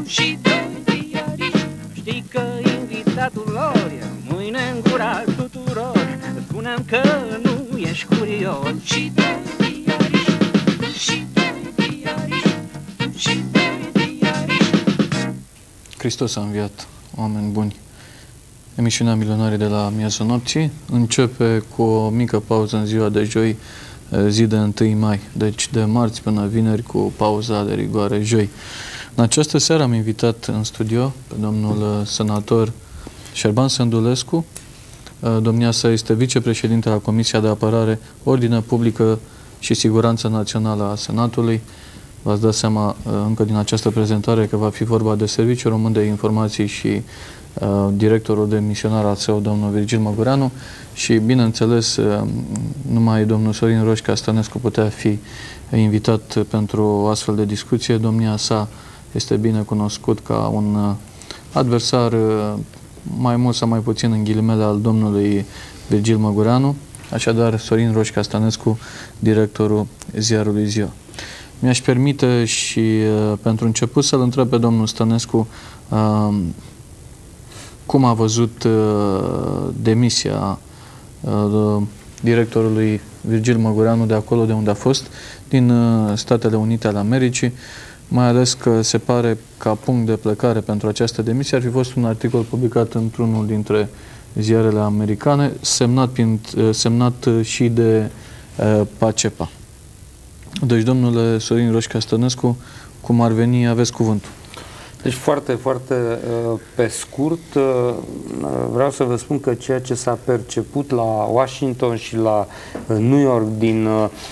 și doi ziariști. Știi că invitatul lor e mâine în gura tuturor. Spuneam că nu ești curios. Și doi ziariști, și doi ziariști, și doi ziariști. Hristos a înviat, oameni buni. Emisiunea Milionarii de la miezul nopții începe cu o mică pauză în ziua de joi, zi de 1 mai, deci de marți până vineri cu pauza de rigoare joi. În această seară am invitat în studio pe domnul senator Șerban Sândulescu. Domnia sa este vicepreședinte la Comisia de Apărare, Ordine Publică și Siguranță Națională a Senatului. V-ați dat seama încă din această prezentare că va fi vorba de Serviciul Român de Informații și directorul de misionar al SEO, domnul Virgil Măgureanu, și, bineînțeles, numai domnul Sorin Roșca Stănescu putea fi invitat pentru o astfel de discuție. Domnia sa este bine cunoscut ca un adversar mai mult sau mai puțin în ghilimele al domnului Virgil Măgureanu, așadar Sorin Roșca Stănescu, directorul ziarului Ziua. Mi-aș permite și pentru început să-l întreb pe domnul Stănescu cum a văzut demisia directorului Virgil Măgureanu de acolo de unde a fost, din Statele Unite ale Americii, mai ales că se pare ca punct de plecare pentru această demisie ar fi fost un articol publicat într-unul dintre ziarele americane, semnat și de Pacepa. Deci, domnule Sorin Roșca Stănescu, cum ar veni, aveți cuvântul. Deci foarte, foarte pe scurt, vreau să vă spun că ceea ce s-a perceput la Washington și la New York din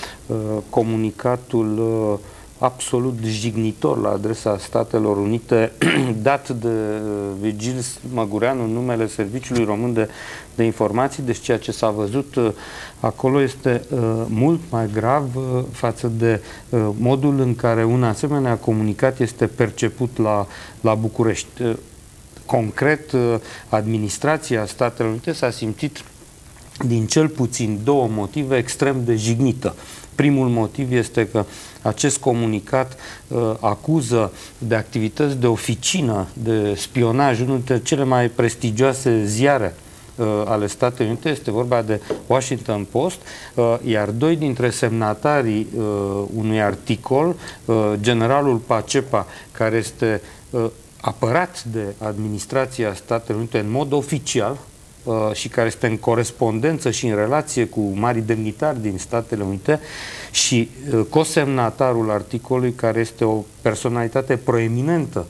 comunicatul absolut jignitor la adresa Statelor Unite, dat de Virgil Măgureanu în numele Serviciului Român de Informații, deci ceea ce s-a văzut acolo este mult mai grav față de modul în care un asemenea comunicat este perceput la București. Concret, administrația Statelor Unite s-a simțit din cel puțin două motive extrem de jignită. Primul motiv este că acest comunicat acuză de activități de oficină, de spionaj, unul dintre cele mai prestigioase ziare ale Statelor Unite, este vorba de Washington Post, iar doi dintre semnatarii unui articol, generalul Pacepa, care este apărat de administrația Statelor Unite în mod oficial, și care este în corespondență și în relație cu mari demnitari din Statele Unite, și cosemnatarul articolului, care este o personalitate proeminentă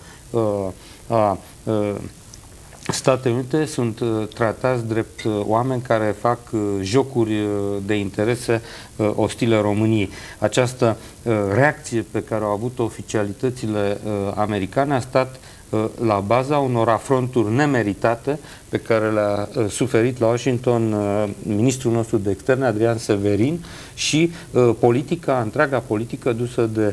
a Statele Unite, sunt tratați drept oameni care fac jocuri de interese ostile României. Această reacție pe care au avut oficialitățile americane a stat la baza unor afronturi nemeritate pe care le-a suferit la Washington ministrul nostru de externe, Adrian Severin, și întreaga politică dusă de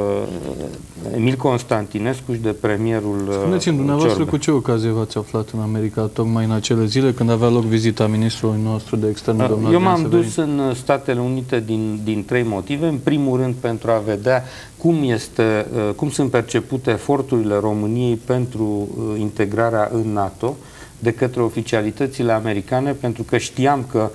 Emil Constantinescu și de premierul Spuneți-mi, dumneavoastră, cu ce ocazie v-ați aflat în America tocmai în acele zile când avea loc vizita ministrului nostru de externe, domnul Eu Adrian Severin? m-am dus în Statele Unite din trei motive. În primul rând, pentru a vedea cum sunt percepute eforturile României pentru integrarea în NATO de către oficialitățile americane, pentru că știam că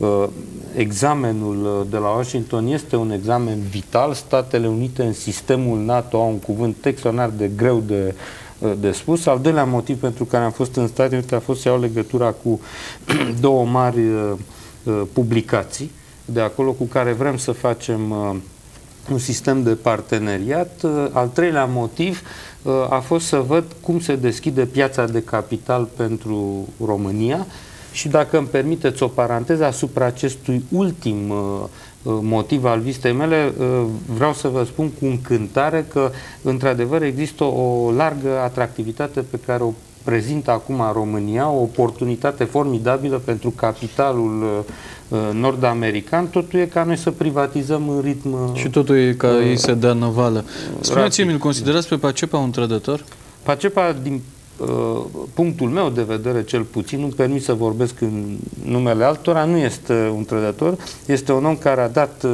examenul de la Washington este un examen vital. Statele Unite în sistemul NATO au un cuvânt extraordinar de greu de spus. Al doilea motiv pentru care am fost în Statele Unite a fost să iau legătura cu două mari publicații de acolo cu care vrem să facem un sistem de parteneriat. Al treilea motiv a fost să văd cum se deschide piața de capital pentru România și, dacă îmi permiteți o paranteză asupra acestui ultim motiv al vizitei mele, vreau să vă spun cu încântare că, într-adevăr, există o largă atractivitate pe care o prezintă acum România, o oportunitate formidabilă pentru capitalul nord-american. Totul e ca noi să privatizăm în ritm... Și totul e ca ei să dea năvală. Spuneți-mi, îl considerați pe Pacepa un trădător? Pacepa, din punctul meu de vedere cel puțin, nu-mi permit să vorbesc în numele altora, nu este un trădător, este un om care a dat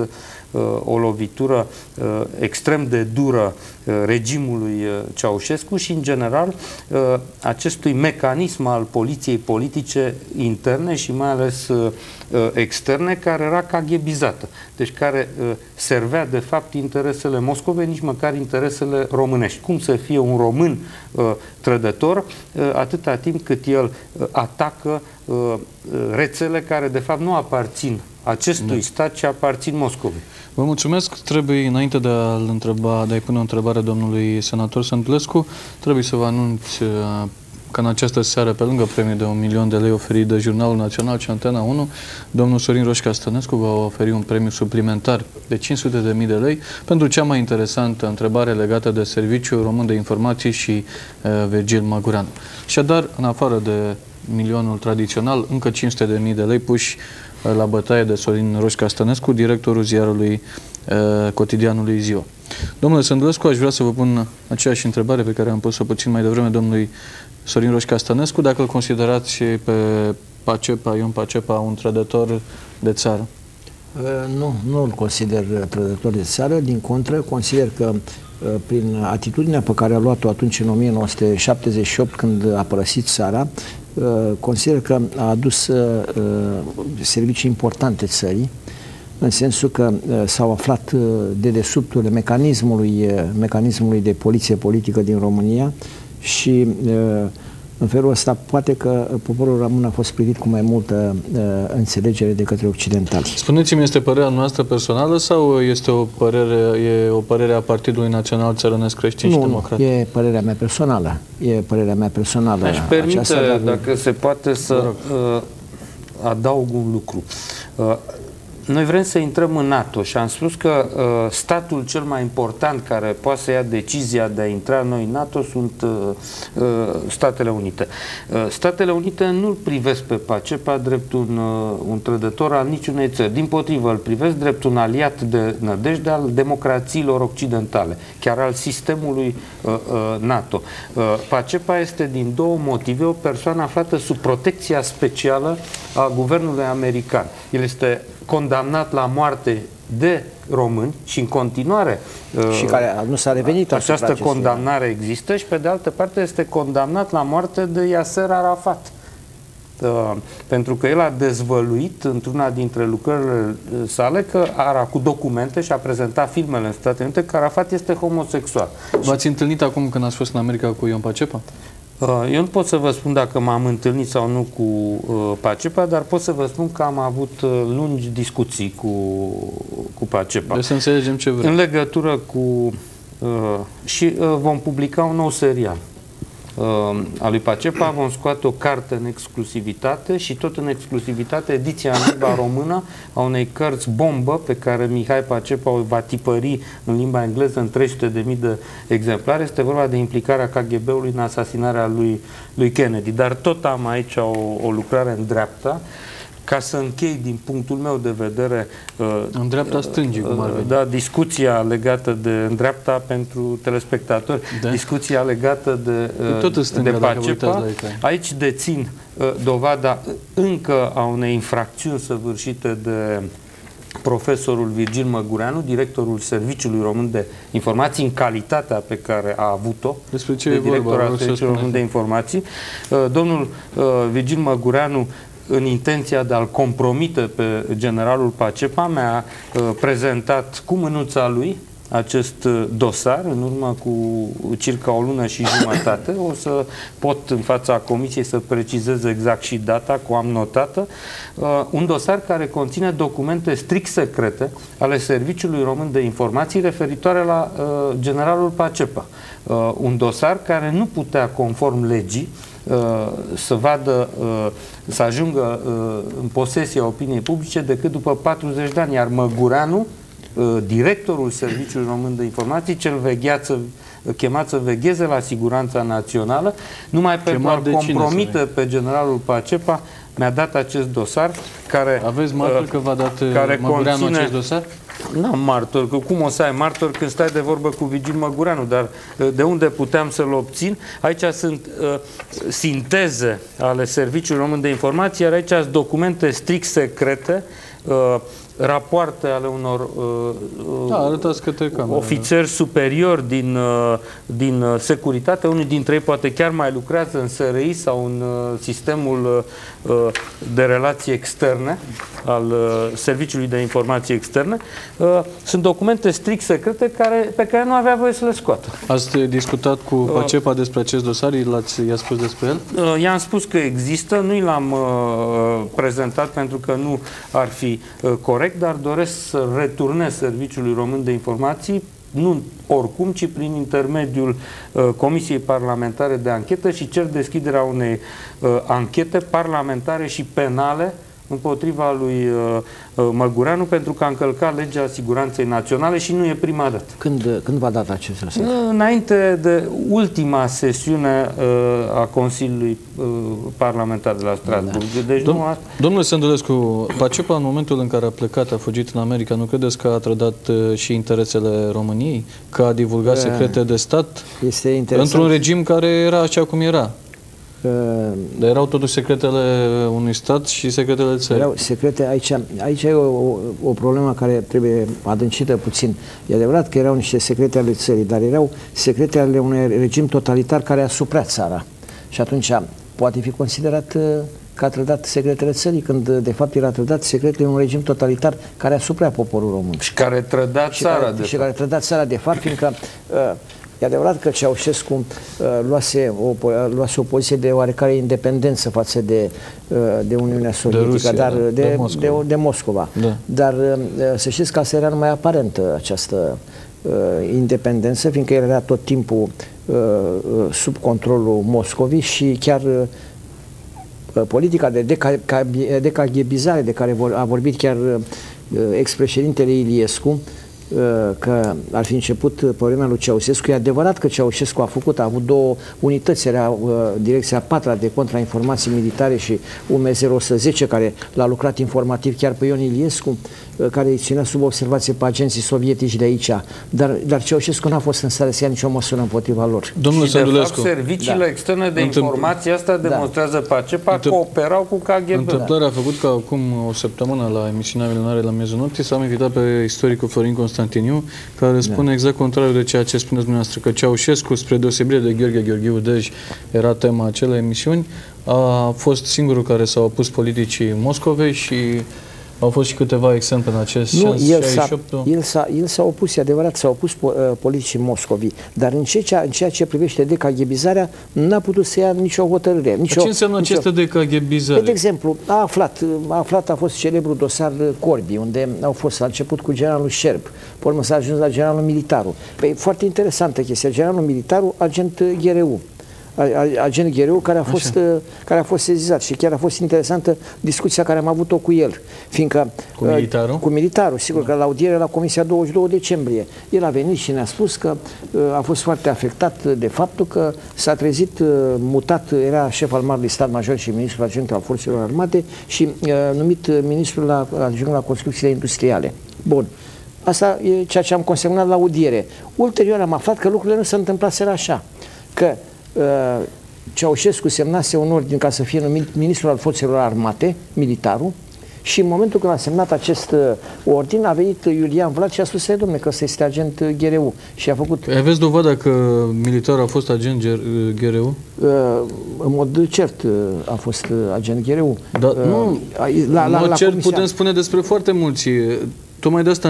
o lovitură extrem de dură regimului Ceaușescu și, în general, acestui mecanism al poliției politice interne și mai ales externe, care era KGB-izată, deci care servea de fapt interesele Moscovei, nici măcar interesele românești. Cum să fie un român trădător atâta timp cât el atacă rețele care de fapt nu aparțin acestui stat, ci aparțin Moscovei. Vă mulțumesc. Trebuie, înainte de a-i pune o întrebare domnului senator Sândulescu, trebuie să vă anunț că în această seară, pe lângă premiul de 1.000.000 de lei oferit de Jurnalul Național și Antena 1, domnul Sorin Roșca Stănescu va oferi un premiu suplimentar de 500.000 de lei pentru cea mai interesantă întrebare legată de Serviciul Român de Informații și Virgil Magureanu. Așadar, în afară de milionul tradițional, încă 500.000 de lei puși la bătaie de Sorin Roșca Stănescu, directorul ziarului cotidianului Ziua. Domnule Sândulescu, aș vrea să vă pun aceeași întrebare pe care am pus-o puțin mai devreme domnului Sorin Roșca Stănescu, dacă îl considerați pe Pacepa, Ion Pacepa, un trădător de țară. Nu îl consider trădător de țară, din contră, consider că prin atitudinea pe care a luat-o atunci în 1978, când a părăsit țara, consider că a adus servicii importante țării, în sensul că s-au aflat dedesubturile mecanismului de poliție politică din România și în felul ăsta poate că poporul român a fost privit cu mai multă înțelegere de către occidentali. Spuneți-mi, este părerea noastră personală sau este o părere a Partidului Național Țărănesc Creștin și Democrat? Nu, e părerea mea personală. E părerea mea personală. Aș permite, dacă se poate, să adaug un lucru. Noi vrem să intrăm în NATO și am spus că statul cel mai important care poate să ia decizia de a intra noi în NATO sunt Statele Unite. Statele Unite nu-l privesc pe Pacepa drept un trădător al niciunei țări. Dimpotrivă, îl privesc drept un aliat de nădejde al democrațiilor occidentale, chiar al sistemului NATO. Pacepa este din două motive o persoană aflată sub protecția specială a guvernului american. El este condamnat la moarte de români și în continuare și care nu s-a revenit această condamnare există și pe de altă parte este condamnat la moarte de Yasser Arafat. Pentru că el a dezvăluit într-una dintre lucrările sale că cu documente și a prezentat filmele în Statele Unite că Arafat este homosexual. V-ați întâlnit acum când ați fost în America cu Ion Pacepa? Eu nu pot să vă spun dacă m-am întâlnit sau nu cu Pacepa, dar pot să vă spun că am avut lungi discuții cu Pacepa. Deci să înțelegem ce vrem. În legătură cu... și vom publica un nou serial al lui Pacepa, vom scoate o carte în exclusivitate și tot în exclusivitate ediția în limba română a unei cărți bombă pe care Mihai Pacepa o va tipări în limba engleză în 300.000 de exemplare. Este vorba de implicarea KGB-ului în asasinarea lui Kennedy. Dar tot am aici o lucrare în dreapta, ca să închei din punctul meu de vedere în dreapta stângii, cum ar veni. Da, discuția legată de în dreapta pentru telespectatori, discuția legată de Pacepa. Aici dețin dovada încă a unei infracțiuni săvârșite de profesorul Virgil Magureanu, directorul Serviciului Român de Informații, în calitatea pe care a avut-o de director al Serviciului Român de Informații. Domnul Virgil Magureanu, în intenția de a-l compromite pe generalul Pacepa, mi-a prezentat cu mânuța lui acest dosar în urmă cu circa o lună și jumătate. O să pot în fața comisiei să precizez exact și data, cu am notată. Un dosar care conține documente strict secrete ale Serviciului Român de Informații referitoare la generalul Pacepa. Un dosar care nu putea, conform legii, să ajungă în posesia opiniei publice decât după 40 de ani, iar Măgureanu, directorul Serviciului Român de Informații, cel chemat să vegheze la siguranța națională, numai pentru a compromite pe generalul Pacepa, mi-a dat acest dosar care... Aveți martor că v-a dat Măgureanu acest dosar? N-am martor, că cum o să ai martor când stai de vorbă cu Virgil Magureanu, dar de unde puteam să-l obțin? Aici sunt sinteze ale Serviciului Român de Informații, iar aici sunt documente strict secrete rapoarte ale unor arătați către cameră. ofițeri superiori din securitate. Unii dintre ei poate chiar mai lucrează în SRI sau în sistemul de relații externe al Serviciului de Informații Externe. Sunt documente strict secrete pe care nu avea voie să le scoată. Ați discutat cu Pacepa despre acest dosar? I-a spus despre el? I-am spus că există, nu l-am prezentat pentru că nu ar fi corect, dar doresc să returnez Serviciului Român de Informații, nu oricum, ci prin intermediul Comisiei Parlamentare de Anchetă și cer deschiderea unei anchete parlamentare și penale împotriva lui Măgureanu pentru că a încălcat legea siguranței naționale și nu e prima dată. Când va data acest răspuns? Înainte de ultima sesiune a Consiliului Parlamentar de la Strasbourg. Deci Domnule Sândulescu, Pacepa în momentul în care a plecat, a fugit în America, nu credeți că a trădat și interesele României? Că a divulgat secrete de stat? Este interesant. Într-un regim care era așa cum era. Dar erau totuși secretele unui stat și secretele țării. Erau secrete, aici e o problemă care trebuie adâncită puțin. E adevărat că erau niște secrete ale țării, dar erau secrete ale unui regim totalitar care a suprat țara. Și atunci poate fi considerat că a trădat secretele țării, când de fapt era trădat secretele unui regim totalitar care a suprat poporul român. Și care trăda țara, care trăda țara, de fapt, fiindcă e adevărat că Ceaușescu luase o poziție de oarecare independență față de Uniunea Sovietică, de Rusia, dar de Moscova. Da. Dar să știți că asta era numai aparentă, această independență, fiindcă el era tot timpul sub controlul Moscovii și chiar politica de decaghebizare de care a vorbit chiar ex-președintele Iliescu, că ar fi început problema lui Ceaușescu. E adevărat că Ceaușescu a avut două unități, era Direcția 4 de Contrainformații Militare și UM-010, care l-a lucrat informativ chiar pe Ion Iliescu, care îi ținea sub observație pe agenții sovietici de aici. Dar Ceaușescu n-a fost în stare să ia nicio măsură împotriva lor. Domnul și de Sândulescu, fapt serviciile externe de informații asta demonstrează Pacepa cooperau cu KGB. Întâmplarea a făcut ca acum o săptămână la emisiunea Milionare la miezul nopții să am invitat pe istoricul Florin Constantiniu, care spune exact contrariul de ceea ce spuneți dumneavoastră, că Ceaușescu, spre deosebire de Gheorghe Gheorghiu Dej, era tema acelei emisiuni, a fost singurul care s-a opus politicii Moscovei și au fost și câteva exemple în acest sens. El s-a opus, e adevărat, s-a opus politicii Moscovii, dar în ceea ce privește decaghebizarea, n-a putut să ia nicio hotărâre. Ce înseamnă această decaghebizare? De exemplu, a fost celebrul dosar Corbi, unde au fost la început cu generalul Șerb, pe urmă s-a ajuns la generalul Militaru. Păi, foarte interesantă chestia, generalul Militaru, agent GRU. Agent GRU care a fost sezizat și chiar a fost interesantă discuția care am avut-o cu el, fiindcă cu militarul? Cu militarul, sigur, că la audiere la Comisia 22 decembrie el a venit și ne-a spus că a fost foarte afectat de faptul că s-a trezit mutat, era șef al Marului Stat Major și ministrul adjunct al Forțelor Armate și numit ministrul adjunct la construcțiile industriale. Bun. Asta e ceea ce am consemnat la audiere. Ulterior am aflat că lucrurile nu se întâmplaseră așa, că Ceaușescu semnase un ordin ca să fie numit ministrul al Forțelor Armate, militarul, și în momentul când a semnat acest ordin a venit Iulian Vlad și a spus: dom'le, că ăsta este agent GRU. Și a făcut... Aveți dovada că militarul a fost agent GRU? În mod cert a fost agent GRU. Dar nu, în cert putem spune despre foarte mulți. Tocmai de asta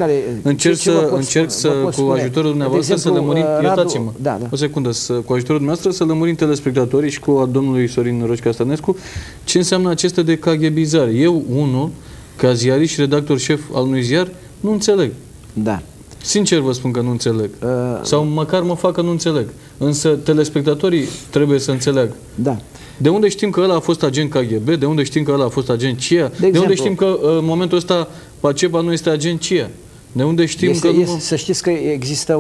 încerc să, cu ajutorul dumneavoastră, să lămurim, iertați-mă, o secundă, cu ajutorul dumneavoastră să lămurim telespectatorii și cu a domnului Sorin Roșca Stănescu ce înseamnă aceste decaghebizare. Eu, unul, ca ziarist și redactor șef al unui ziar, nu înțeleg. Da. Sincer vă spun că nu înțeleg. Sau măcar mă fac că nu înțeleg. Însă telespectatorii trebuie să înțeleagă. Da. De unde știm că ăla a fost agent KGB? De unde știm că ăla a fost agent CIA? De unde știm că în momentul ăsta Pacepa nu este agent CIA? De unde știm că nu... Să știți că există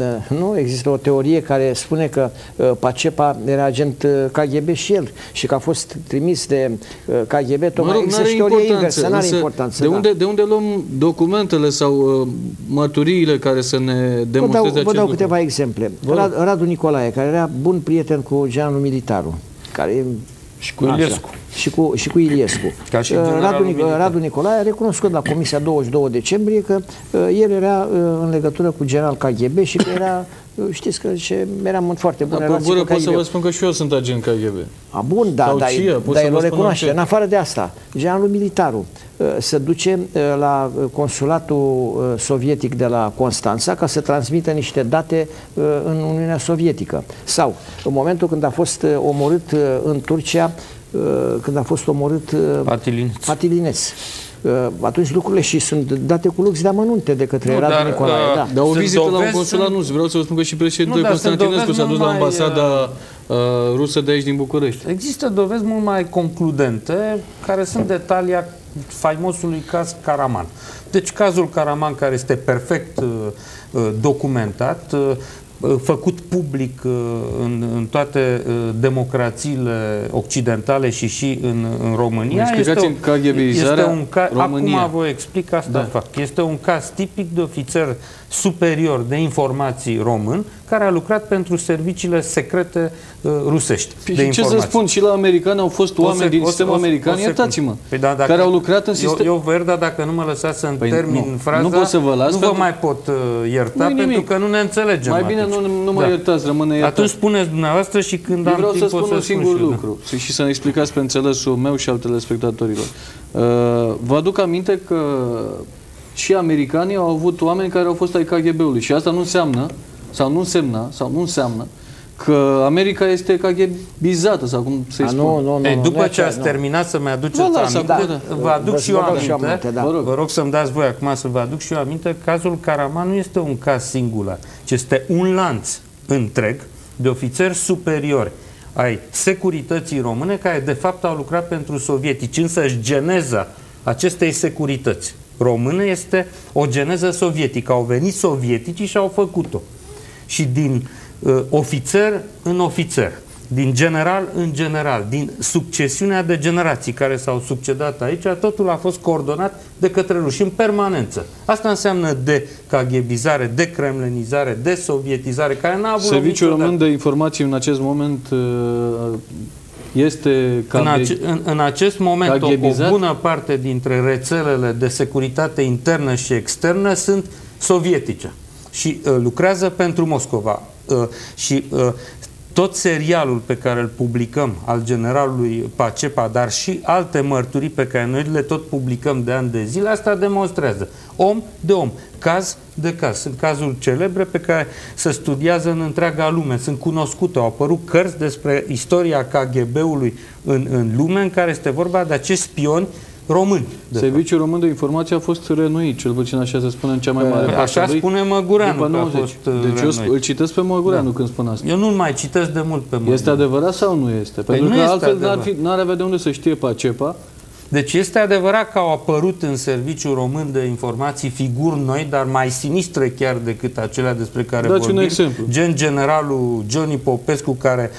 o teorie care spune că Pacepa era agent KGB și el și că a fost trimis de KGB. Tocmai există teorie inversă, n-are importanță. De unde luăm documentele sau mărturiile care să ne demonstreze acest lucru? Vă dau câteva exemple. Radu Nicolae, care era bun prieten cu generalul Militaru, care și cu Iliescu. și cu Iliescu. Ca și generalul militar. Radu Nicolae a recunoscut la Comisia 22 decembrie că el era în legătură cu general KGB și că era, știți că eram în foarte bună relație cu KGB. Pot să vă spun că și eu sunt agent KGB. Bun, dar el o recunoaște. În afară de asta, generalul militarul se duce la consulatul sovietic de la Constanța ca să transmită niște date în Uniunea Sovietică. Sau, în momentul când a fost omorât în Turcia, când a fost omorât Patilineț. Atunci lucrurile și sunt date cu lux de amănunte de către Radu Nicolae. Da. Dar o vizită la un consulat nu. Vreau să vă spun că și președintele Constantinescu s-a dus la ambasada rusă de aici din București. Există dovezi mult mai concludente care sunt detalii faimosului caz Karaman. Deci cazul Karaman, care este perfect documentat, făcut public în toate democrațiile occidentale și în România. Este un acum vă explic, asta fac. Este un caz tipic de ofițer superior de informații român care a lucrat pentru serviciile secrete rusești de informații. Ce să spun, și la americani au fost oameni din sistemul american, iertați-mă, care au lucrat în sistem. Eu vă iert, dar dacă nu mă lăsați să-mi termin fraza, nu pot să vă las, nu vă mai pot ierta, pentru că nu ne înțelegem. Mai bine nu mă iertați, rămâne iertat. Atunci spuneți dumneavoastră și când am timp vreau să spun un singur lucru și să ne explicați pe înțelesul meu și al telespectatorilor. Vă aduc aminte că și americanii au avut oameni care au fost ai KGB-ului și asta nu înseamnă sau nu înseamnă că America este KGB-izată sau cum să-i spun. După ce ați terminat să-mi aduceți aminte, vă aduc și eu aminte, vă rog să-mi dați voi acum să vă aduc și eu aminte, cazul Karaman nu este un caz singular, ci este un lanț întreg de ofițeri superiori ai securității române care de fapt au lucrat pentru sovietici, însă geneza acestei securități române este o geneză sovietică. Au venit sovieticii și au făcut-o. Și din ofițer în ofițer, din general în general, din succesiunea de generații care s-au succedat aici, totul a fost coordonat de către ruși în permanență. Asta înseamnă de-KGBizare, de-kremlinizare, de-sovietizare, care n-a avut Serviciul Român de Informații în acest moment este în acest moment o bună parte dintre rețelele de securitate internă și externă sunt sovietice și lucrează pentru Moscova. Și tot serialul pe care îl publicăm al generalului Pacepa, dar și alte mărturii pe care noi le tot publicăm de ani de zile, asta demonstrează. Om de om, caz de caz. Sunt cazuri celebre pe care se studiază în întreaga lume, sunt cunoscute, au apărut cărți despre istoria KGB-ului în lume, în care este vorba de acești spioni români. Serviciul Român de Informație a fost renuit, cel puțin așa se spune în cea mai mare parte. Așa spune Măgureanu. Deci eu îl citesc pe Măgureanu când spun asta. Eu nu-l mai citesc de mult pe Măgureanu. Este adevărat sau nu este? Pentru că altfel n-ar avea de unde să știe Pacepa. Deci este adevărat că au apărut în Serviciul Român de Informații figuri noi, dar mai sinistre chiar decât acelea despre care vorbim. Un exemplu. Gen generalul Johnny Popescu, care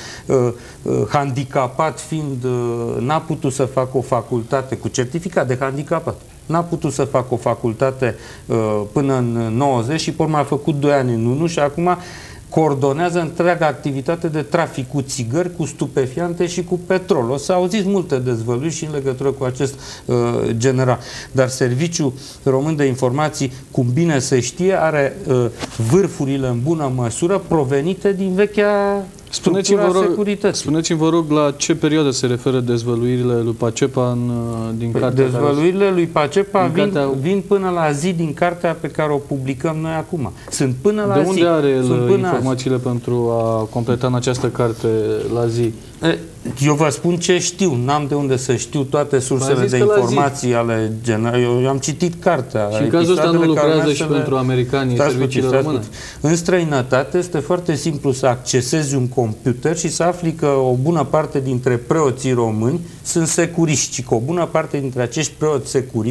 handicapat fiind, n-a putut să facă o facultate cu certificat de handicapat. N-a putut să facă o facultate până în 90 și pe urmă a făcut 2 ani în 1 și acum coordonează întreaga activitate de trafic cu țigări, cu stupefiante și cu petrol. O să auziți multe dezvăluiri și în legătură cu acest general. Dar Serviciul Român de Informații, cum bine se știe, are vârfurile în bună măsură provenite din vechea structura securității. Spuneți-mi, vă rog, la ce perioadă se referă dezvăluirile lui Pacepa din cartea? Dezvăluirile lui Pacepa vin până la zi din cartea pe care o publicăm noi acum. Sunt până la zi. De unde are el informațiile pentru a completa în această carte la zi? Eu vă spun ce știu. N-am de unde să știu toate sursele de informații ale generalului. Eu am citit cartea. Și în cazul ăsta nu lucrează și pentru americanii serviciile române? În străinătate este foarte simplu să accesezi un computer și să afli că o bună parte dintre preoții români sunt securiști și că o bună parte dintre acești preoți securiști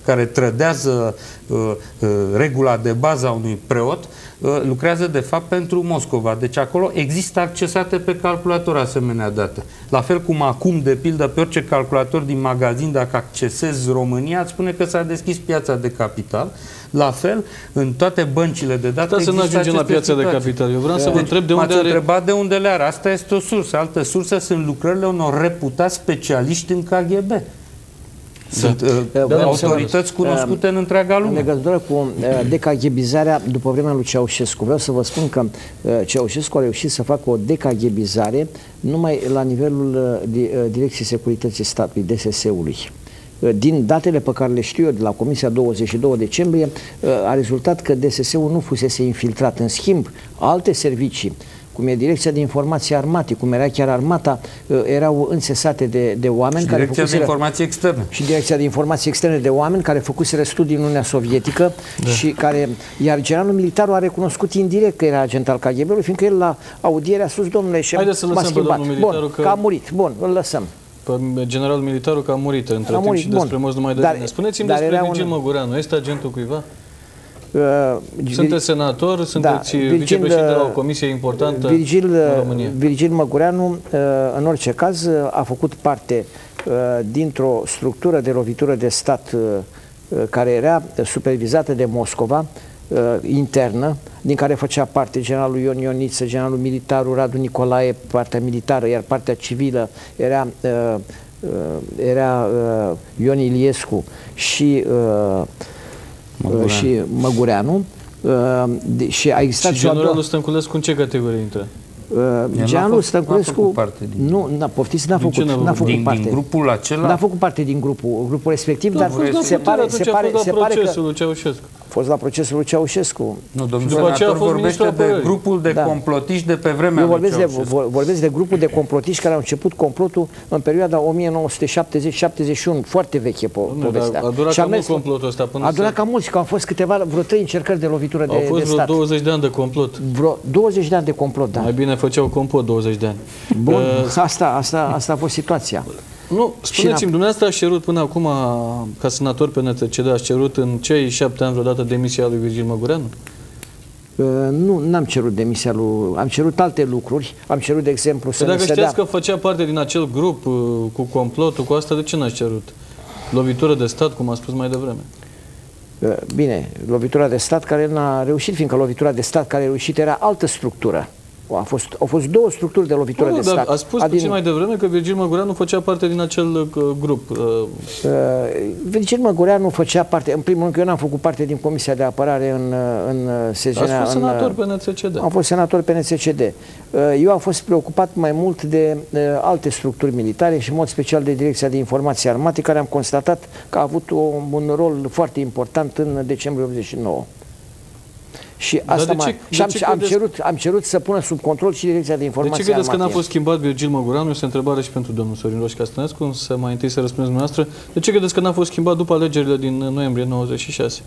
care trădează regula de bază a unui preot, lucrează de fapt pentru Moscova. Deci acolo există accesate pe calculator asemenea date. La fel cum acum, de pildă, pe orice calculator din magazin, dacă accesezi România, îți spune că s-a deschis piața de capital. La fel, în toate băncile de date există. Să nu ajungem la piața de capital. Eu vreau să vă întreb de unde are... întrebat de unde le are. Asta este o sursă. Altă sursă sunt lucrările unor reputați specialiști în KGB. Sunt autorități cunoscute în întreaga lume. În legătură cu decaghebizarea după vremea lui Ceaușescu, vreau să vă spun că Ceaușescu a reușit să facă o decaghebizare numai la nivelul Direcției Securității Statului, DSS-ului. Din datele pe care le știu eu de la Comisia 22 decembrie, a rezultat că DSS-ul nu fusese infiltrat. În schimb, alte servicii, cum e Direcția de Informații Armate, cum era chiar Armata, erau însesate de oameni care Direcția de Informații Externe. Și Direcția de Informații Externe de oameni care făcuseră studii în Uniunea Sovietică și care, iar generalul militarul a recunoscut indirect că era agent al KGB-ului, fiindcă el la audiere a spus, domnule șef, m-a schimbat. Bun, că a murit. Bun, îl lăsăm. Generalul militarul că a murit între timp și despre mulți nu mai de bine. Spuneți-mi despre Virgil Măgureanu. Este agentul cuiva? Sunteți senator, sunteți vicepreședinte la o comisie importantă în România. Virgil Măgureanu, în orice caz, a făcut parte dintr-o structură de lovitură de stat care era supervizată de Moscova, internă, din care făcea parte generalul Ion Ioniță, generalul militarul Radu Nicolae, partea militară, iar partea civilă era Ion Iliescu și Măgureanu. Și a existat și generalul Stănculescu în ce categorie intră? Generalul Stănculescu nu, poftiți, n-a făcut parte. Din grupul acela? N-a făcut parte din grupul respectiv, dar se pare procesul Ceaușescu. A fost la procesul lui Ceaușescu. Nu, domnul senator vorbește de grupul de complotiști de pe vremea lui Ceaușescu. Vorbesc de grupul de complotiști care au început complotul în perioada 1970-71, foarte veche povestea. A durat cam mult complotul ăsta până a durat cam mult și că au fost vreo 3 încercări de lovitură de stat. Au fost vreo 20 de ani de complot. Vreo 20 de ani de complot, da. Mai bine făceau complot 20 de ani. Bun, asta a fost situația. Nu, spuneți-mi, dumneavoastră ați cerut până acum, ca senator pe NTCD, ați cerut în cei 7 ani vreodată demisia lui Virgil Măgureanu? Nu, n-am cerut demisia lui, am cerut alte lucruri, am cerut, de exemplu, să dacă știați că făcea parte din acel grup cu complotul, cu asta, de ce n-ați cerut? Lovitură de stat, cum a spus mai devreme. Bine, lovitura de stat care n-a reușit, fiindcă lovitura de stat care a reușit era altă structură. Au fost două structuri de lovitură de stat. A spus puțin mai devreme că Virgil Măgureanu făcea parte din acel grup. Virgil Măgureanu făcea parte, în primul rând că eu n-am făcut parte din Comisia de Apărare în sesiunea... Ați fost senator pe NCCD. Am fost senator pe NCCD. Eu am fost preocupat mai mult de alte structuri militare și în mod special de Direcția de Informații Armate, care am constatat că a avut un rol foarte important în decembrie 89. Și asta am cerut să pună sub control și Direcția de Informații Armate. De ce credeți că n-a fost schimbat Virgil Măgureanu? Este întrebare și pentru domnul Sorin Roșca Stănescu, însă mai întâi să răspundeți dumneavoastră. De ce credeți că n-a fost schimbat după alegerile din noiembrie 96?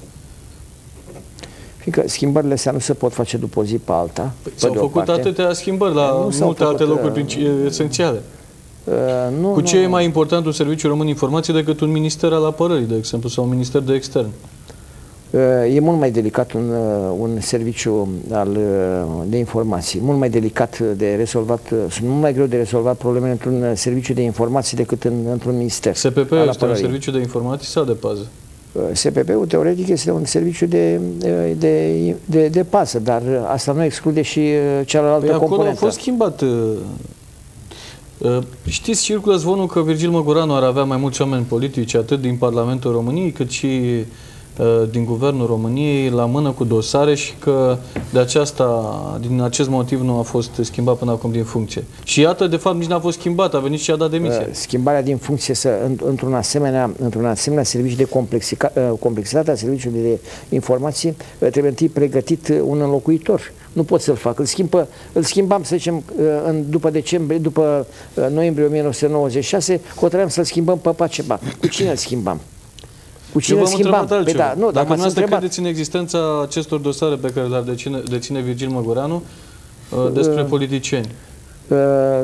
Fiindcă schimbările astea nu se pot face după o zi pe alta. S-au făcut atâtea schimbări la multe alte locuri esențiale. Cu ce e mai important un serviciu român informație decât un minister al apărării, de exemplu, sau un minister de extern? E mult mai delicat un serviciu de informații, mult mai delicat de rezolvat, sunt mult mai greu de rezolvat problemele într-un serviciu de informații decât într-un minister. SPP-ul este un serviciu de informații sau de pază? SPP-ul teoretic este un serviciu de pază, dar asta nu exclude și cealaltă componentă. Acolo a fost schimbat. Știți, circulă zvonul că Virgil Măgureanu ar avea mai mulți oameni politici, atât din Parlamentul României, cât și din Guvernul României, la mână cu dosare și că din acest motiv nu a fost schimbat până acum din funcție. Și iată, de fapt, nici n-a fost schimbat, a venit și a dat demisia. Schimbarea din funcție într-un asemenea serviciu de complexitate a serviciului de informații trebuie întâi pregătit un înlocuitor. Nu pot să-l fac. Îl schimbam, să zicem, după noiembrie 1996, hotărâam să-l schimbăm pe Paceba. Cu cine îl schimbam? Cu cine îl schimbam? Dacă dumneavoastră credeți în existența acestor dosare pe care le deține Virgil Măgureanu despre politicieni?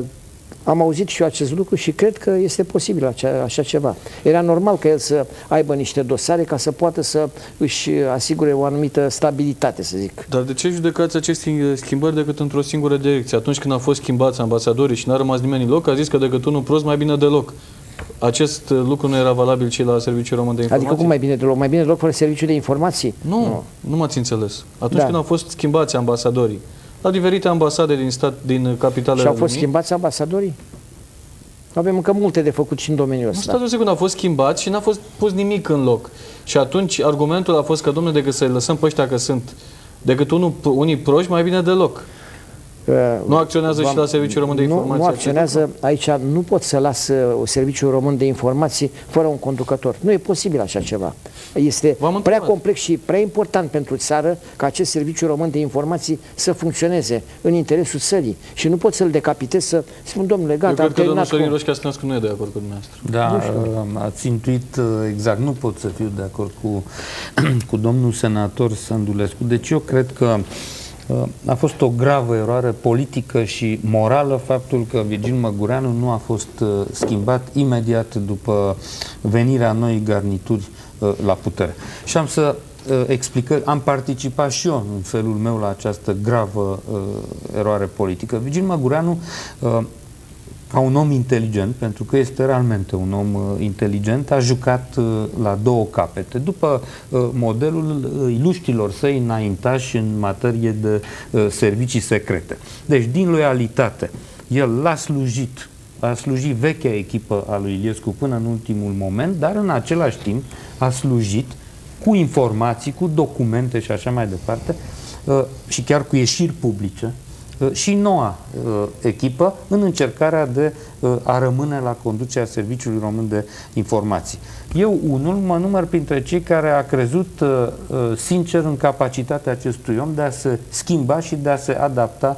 Am auzit și eu acest lucru și cred că este posibil așa ceva. Era normal ca el să aibă niște dosare ca să poată să își asigure o anumită stabilitate, să zic. Dar de ce judecați aceste schimbări decât într-o singură direcție? Atunci când au fost schimbați ambasadorii și n-a rămas nimeni în loc, a zis că decât unul prost, mai bine deloc. Acest lucru nu era valabil și la Serviciul Român de Informații? Adică cum mai bine deloc? Mai bine deloc fără Serviciul de Informații? Nu m-ați înțeles. Atunci când au fost schimbați ambasadorii la diferite ambasade din capitalele. Și au fost schimbați ambasadorii? Avem încă multe de făcut și în domeniul ăsta. Statul secund a fost schimbat și n-a fost pus nimic în loc. Și atunci argumentul a fost că, domnule, decât să-i lăsăm pe ăștia că sunt decât unii proști, mai bine deloc. Nu acționează și la Serviciul Român de Informații? Nu acționează. Aici nu pot să las Serviciul Român de Informații fără un conducător. Nu e posibil așa ceva. Este prea complex și prea important pentru țară ca acest Serviciu Român de Informații să funcționeze în interesul țării. Și nu pot să-l decapitez, să spun, domnule, gata, eu cred că domnul Sorin Roșca-Stănescu nu e de acord cu dumneavoastră. Da, ați intuit exact. Nu pot să fiu de acord cu domnul senator Sândulescu. Deci eu cred că a fost o gravă eroare politică și morală faptul că Virgil Măgureanu nu a fost schimbat imediat după venirea noii garnituri la putere. Și am să explic, am participat și eu în felul meu la această gravă eroare politică. Virgil Măgureanu, ca un om inteligent, pentru că este realmente un om inteligent, a jucat la două capete, după modelul iluștilor săi înaintași în materie de servicii secrete. Deci, din loialitate, el l-a slujit vechea echipă a lui Iliescu până în ultimul moment, dar în același timp a slujit cu informații, cu documente și așa mai departe, și chiar cu ieșiri publice, și noua echipă în încercarea de a rămâne la conducerea Serviciului Român de Informații. Eu, unul, mă număr printre cei care a crezut sincer în capacitatea acestui om de a se schimba și de a se adapta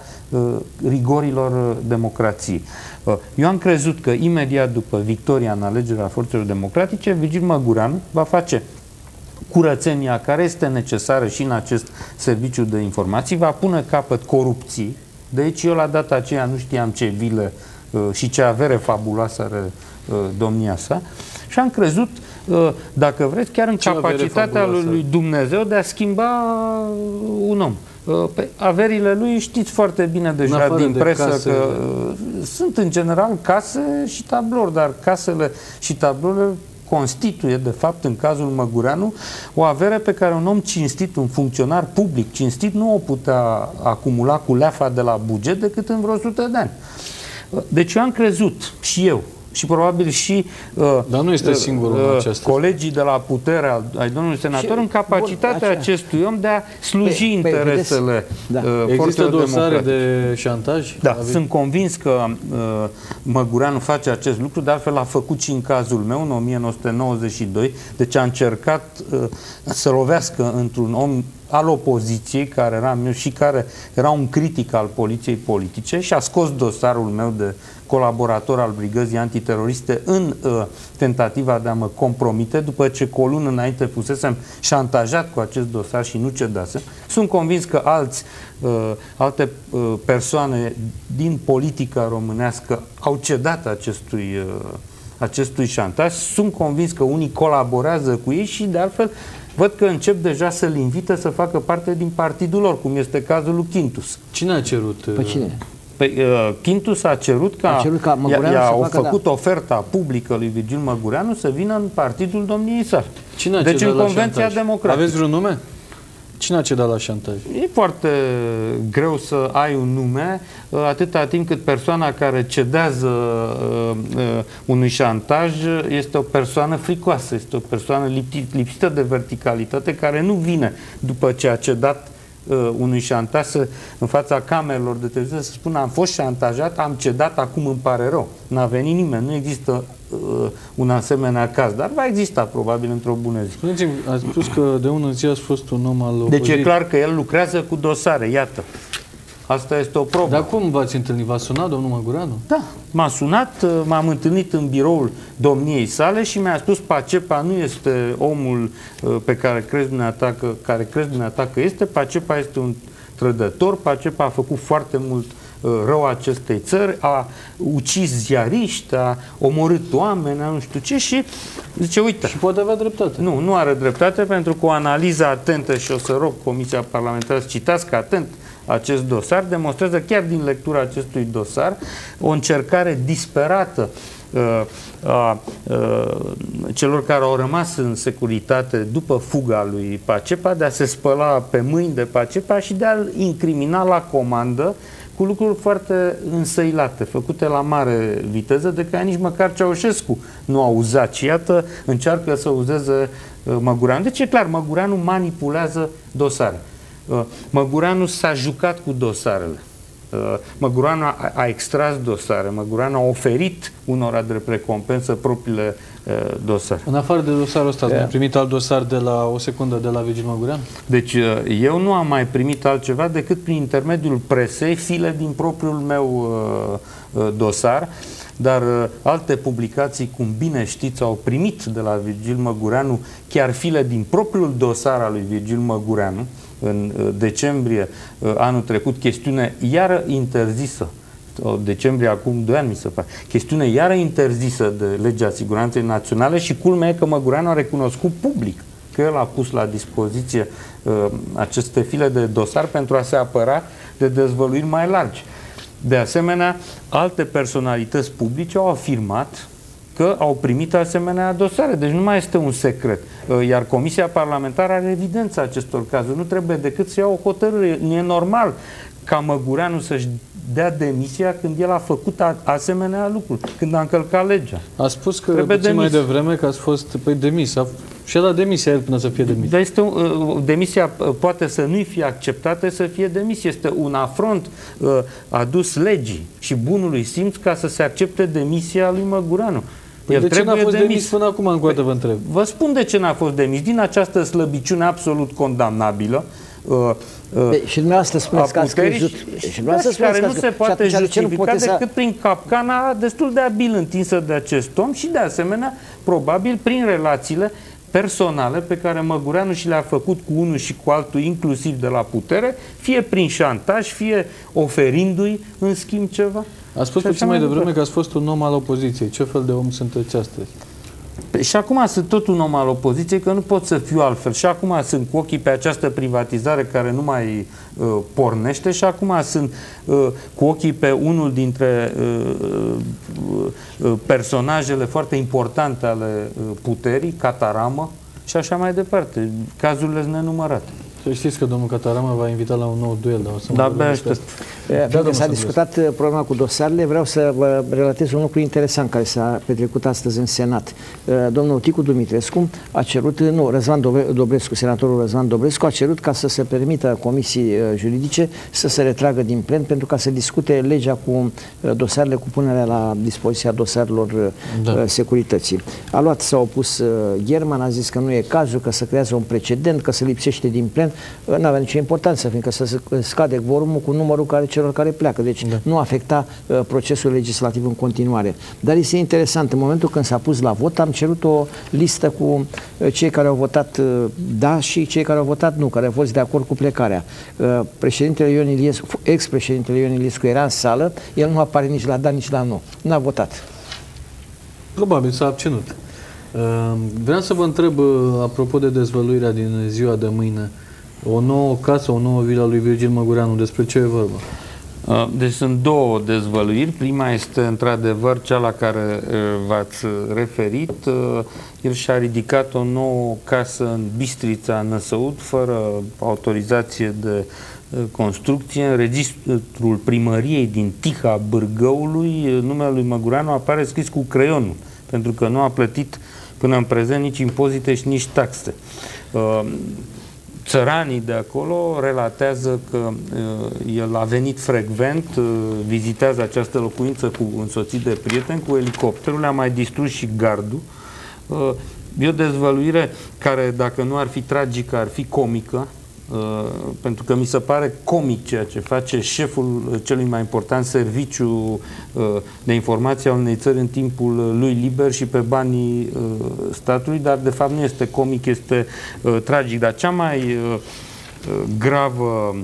rigorilor democrației. Eu am crezut că imediat după victoria în alegerea forțelor democratice, Virgil Măgureanu va face curățenia care este necesară și în acest Serviciu de Informații, va pune capăt corupției. Deci eu la data aceea nu știam ce vilă și ce avere fabuloasă are domnia sa și am crezut, dacă vreți, chiar în capacitatea lui Dumnezeu de a schimba un om. Pe averile lui știți foarte bine deja din presă că sunt în general case și tablouri, dar casele și tablourile constituie, de fapt, în cazul Măgureanu, o avere pe care un om cinstit, un funcționar public cinstit, nu o putea acumula cu leafa de la buget decât în vreo 100 de ani. Deci eu am crezut, și eu, și probabil și dar nu este singurul colegii de la putere ai domnului senator în capacitatea acestui om de a sluji interesele Există dosare de șantaj? Da, sunt convins că Măgureanu face acest lucru, de altfel l-a făcut și în cazul meu în 1992, deci a încercat să lovească într-un om al opoziției, care eram eu și care era un critic al poliției politice, și a scos dosarul meu de colaborator al brigăzii antiteroriste în tentativa de a mă compromite, după ce cu o lună înainte fusesem șantajat cu acest dosar și nu cedasem. Sunt convins că alte persoane din politica românească au cedat acestui șantaj. Sunt convins că unii colaborează cu ei și, de altfel, văd că încep deja să-l invită să facă parte din partidul lor, cum este cazul lui Quintus. Cine a cerut? Pe cine? Quintus a cerut ca i-a făcut oferta publică lui Virgil Măgureanu să vină în partidul domniei sale. Deci în Convenția Democratică. Aveți vreun nume? Cine a cedat la șantaj? E foarte greu să ai un nume atâta timp cât persoana care cedează unui șantaj este o persoană fricoasă, este o persoană lipsită de verticalitate, care nu vine după ce a cedat unui șantaj în fața camerelor de televiziune să spună: am fost șantajat, am cedat, acum îmi pare rău. N-a venit nimeni, nu există un asemenea caz, dar va exista probabil într-o bună zi. Spuneți-mi, ați spus că de ună zi ați fost un om al opoziției. Deci e clar că el lucrează cu dosare, iată. Asta este o probă. Dar cum v-ați întâlnit? V-a sunat domnul Măgureanu? Da, m-a sunat, m-am întâlnit în biroul domniei sale și mi-a spus: Pacepa nu este omul pe care crezi dumneata că este, Pacepa este un trădător, Pacepa a făcut foarte mult rău acestei țări, a ucis ziariști, a omorât oameni, nu știu ce, și zice, uite. Și poate avea dreptate. Nu are dreptate, pentru că o analiză atentă, și o să rog Comisia Parlamentară să citească atent acest dosar, demonstrează chiar din lectura acestui dosar o încercare disperată a celor care au rămas în securitate după fuga lui Pacepa de a se spăla pe mâini de Pacepa și de a-l incrimina la comandă cu lucruri foarte însăilate, făcute la mare viteză, de care nici măcar Ceaușescu nu a uzat. Și iată, încearcă să uzeze Măgureanu. Deci e clar, Măgureanu manipulează dosare. Măgureanu s-a jucat cu dosarele. Măgureanu a extras dosare, Măgureanu a oferit unora drept recompensă propriile dosare. În afară de dosarul ăsta, ați primit alt dosar de la o secundă de la Virgil Măgureanu? Deci eu nu am mai primit altceva decât prin intermediul presei, file din propriul meu dosar, dar alte publicații, cum bine știți, au primit de la Virgil Măgureanu chiar file din propriul dosar al lui Virgil Măgureanu, în decembrie anul trecut, chestiune iară interzisă, decembrie acum 2 ani mi se pare, chestiune iară interzisă de legea siguranței naționale, și culmea e că Măgureanu a recunoscut public că el a pus la dispoziție aceste file de dosar pentru a se apăra de dezvăluiri mai largi. De asemenea, alte personalități publice au afirmat că au primit asemenea dosare. Deci nu mai este un secret. Iar Comisia Parlamentară are evidența acestor cazuri. Nu trebuie decât să ia o hotărâre. Nu e normal ca Măgureanu să-și dea demisia când el a făcut asemenea lucruri, când a încălcat legea. A spus că puțin mai devreme că ați fost demis. Și el a demisia el până să fie demis. Dar demisia poate să nu-i fie acceptată, să fie demis. Este un afront adus legii și bunului simț ca să se accepte demisia lui Măgureanu. Păi de ce n-a fost demis până acum, încă o dată vă întreb? Vă spun de ce n-a fost demis. Din această slăbiciune absolut condamnabilă, și dumneavoastră spuneți că ați crezut, care nu se poate justifica decât prin capcana destul de abil întinsă de acest om și, de asemenea, probabil prin relațiile personale pe care Măgureanu și le-a făcut cu unul și cu altul, inclusiv de la putere, fie prin șantaj, fie oferindu-i în schimb ceva. A spus puțin mai devreme că ați fost un om al opoziției. Ce fel de om sunteți astăzi? Și acum sunt tot un om al opoziției, că nu pot să fiu altfel. Și acum sunt cu ochii pe această privatizare care nu mai pornește, și acum sunt cu ochii pe unul dintre personajele foarte importante ale puterii, Cataramă, și așa mai departe. Cazurile sunt nenumărate. Să știți că domnul Cataramă v-a invitat la un nou duel, dar o să da, abia aștept. Pentru că s-a discutat problema cu dosarele, vreau să vă relatez un lucru interesant care s-a petrecut astăzi în Senat. Domnul Ticu Dumitrescu a cerut, Răzvan Dobrescu, senatorul Răzvan Dobrescu, a cerut ca să se permită comisii juridice să se retragă din plen pentru ca să discute legea cu dosarele, cu punerea la dispoziția dosarelor securității. S-a opus Gherman, a zis că nu e cazul, că se creează un precedent, că se lipsește din plen. Nu avea nicio importanță, fiindcă să scade quorumul cu numărul celor care pleacă. Deci nu afecta procesul legislativ în continuare. Dar este interesant, în momentul când s-a pus la vot, am cerut o listă cu cei care au votat da și cei care au votat nu, care au fost de acord cu plecarea. Președintele Ion Iliescu, ex-președintele Ion Iliescu era în sală, el nu apare nici la da, nici la nu. N-a votat. Probabil s-a abținut. Vreau să vă întreb, apropo de dezvăluirea din ziua de mâine, o nouă casă, o nouă vilă a lui Virgil Măgureanu, despre ce e vorba? Deci sunt două dezvăluiri. Prima este într-adevăr cea la care v-ați referit. El și-a ridicat o nouă casă în Bistrița, Năsăud, fără autorizație de construcție. În registrul primăriei din Tiha Bârgăului, numele lui Măgureanu apare scris cu creionul, pentru că nu a plătit până în prezent nici impozite și nici taxe. Țăranii de acolo relatează că el a venit frecvent, vizitează această locuință însoțit de prieteni cu elicopterul, le-a mai distrus și gardul. E o dezvăluire care, dacă nu ar fi tragică, ar fi comică, pentru că mi se pare comic ceea ce face șeful celui mai important serviciu de informație a unei țări în timpul lui liber și pe banii statului, dar de fapt nu este comic, este tragic. Dar cea mai gravă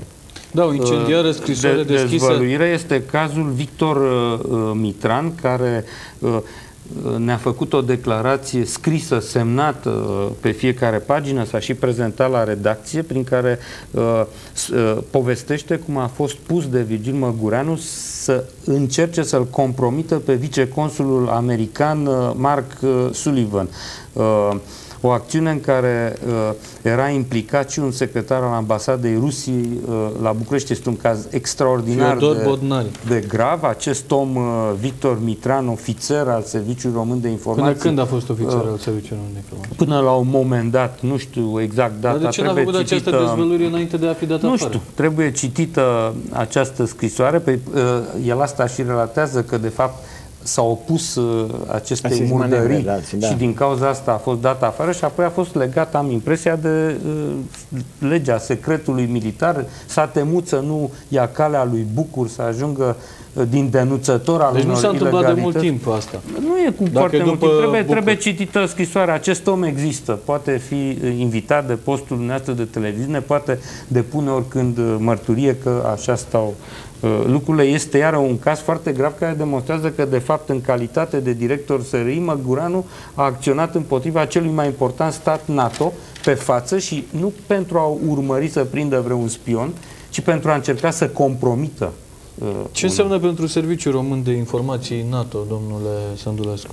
Da, o incendiară scrisoare deschisă. Dezvăluire este cazul Victor Mitran, care ne-a făcut o declarație scrisă, semnată pe fiecare pagină, s-a și prezentat la redacție, prin care povestește cum a fost pus de Virgil Măgureanu să încerce să-l compromită pe viceconsulul american Mark Sullivan. O acțiune în care era implicat și un secretar al ambasadei Rusiei la București. Este un caz extraordinar de grav. Acest om, Victor Mitran, ofițer al Serviciului Român de Informații. Până când a fost ofițer al Serviciului Român de Informații? Până la un moment dat, nu știu exact data. Dar de ce n-a făcut această dezvăluire înainte de a fi dat afară? Nu știu, trebuie citită această scrisoare. El asta și relatează că, de fapt, s-a opus acestei murdării și din cauza asta a fost dat afară și apoi a fost legat, am impresia, de legea secretului militar. S-a temut să nu ia calea lui Bucur, să ajungă din denunțător al unor ilegalități. Deci nu s-a întâmplat de mult timp asta. Nu e cu foarte mult timp. Trebuie citită scrisoarea. Acest om există. Poate fi invitat de postul dumneavoastră de televiziune, poate depune oricând mărturie că așa stau lucrurile. Este iară un caz foarte grav care demonstrează că, de fapt, în calitate de director SRI, Măgureanu a acționat împotriva celui mai important stat NATO pe față și nu pentru a urmări să prindă vreun spion, ci pentru a încerca să compromită. Ce înseamnă pentru Serviciul Român de Informații NATO, domnule Sândulescu?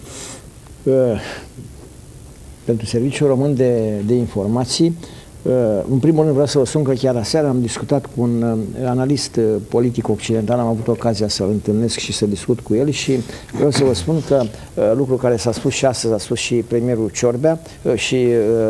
Pentru Serviciul Român de Informații, în primul rând vreau să vă spun că chiar aseară am discutat cu un analist politic occidental, am avut ocazia să-l întâlnesc și să discut cu el și vreau să vă spun că lucru care s-a spus și astăzi, a spus și premierul Ciorbea și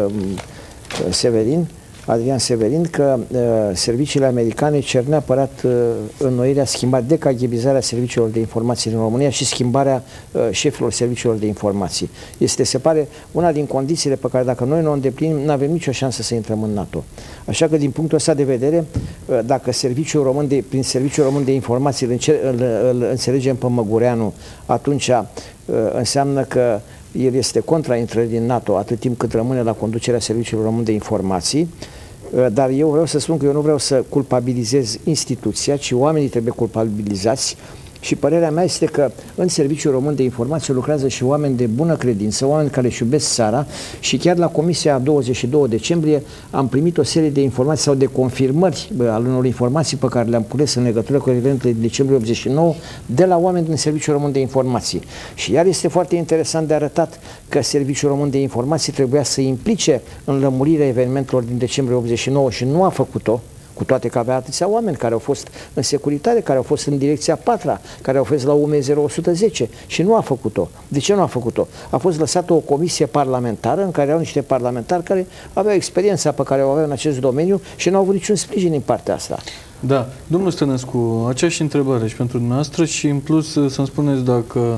Adrian Severin, că serviciile americane cer neapărat înnoirea, schimbarea, decaghebizarea serviciilor de informații din România și schimbarea șefilor serviciilor de informații. Este, se pare, una din condițiile pe care, dacă noi nu o îndeplinim, nu avem nicio șansă să intrăm în NATO. Așa că, din punctul ăsta de vedere, dacă prin Serviciul Român de Informații îl înțelegem pe Măgureanu, atunci înseamnă că el este contra intrării din NATO atât timp cât rămâne la conducerea Serviciului Român de Informații, dar eu vreau să spun că eu nu vreau să culpabilizez instituția, ci oamenii trebuie culpabilizați și părerea mea este că în Serviciul Român de Informații lucrează și oameni de bună credință, oameni care își iubesc țara și chiar la Comisia 22 decembrie am primit o serie de informații sau de confirmări al unor informații pe care le-am cules în legătură cu evenimentele de decembrie 89 de la oameni din Serviciul Român de Informații. Și iar este foarte interesant de arătat că Serviciul Român de Informații trebuia să implice în lămurirea evenimentelor din decembrie 89 și nu a făcut-o, cu toate că avea atâția oameni care au fost în securitate, care au fost în direcția 4-a, care au fost la UME 0110 și nu a făcut-o. De ce nu a făcut-o? A fost lăsată o comisie parlamentară în care erau niște parlamentari care aveau experiența pe care o aveau în acest domeniu și nu au avut niciun sprijin din partea asta. Da. Domnul Stănescu, aceeași întrebare și pentru dumneavoastră și în plus să-mi spuneți dacă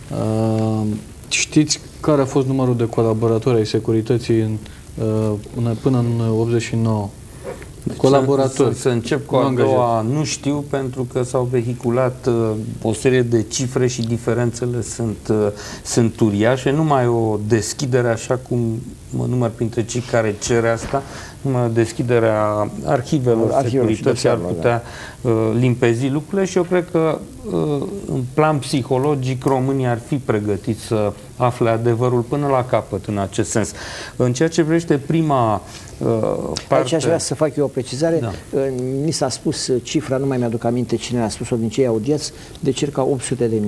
știți care a fost numărul de colaboratori ai securității până în 89. Colaboratori. Să încep cu a doua, nu știu, pentru că s-au vehiculat o serie de cifre și diferențele sunt uriașe. Numai o deschidere, așa cum mă număr printre cei care cer asta, numai o deschidere a arhivelor securității ar putea limpezi lucrurile și eu cred că în plan psihologic românii ar fi pregătiți să afle adevărul până la capăt în acest sens. În ceea ce privește prima parte... Aici aș vrea să fac eu o precizare. Da. Ni s-a spus cifra, nu mai mi-aduc aminte cine a spus-o din cei audiați, de circa 800.000. 800.000?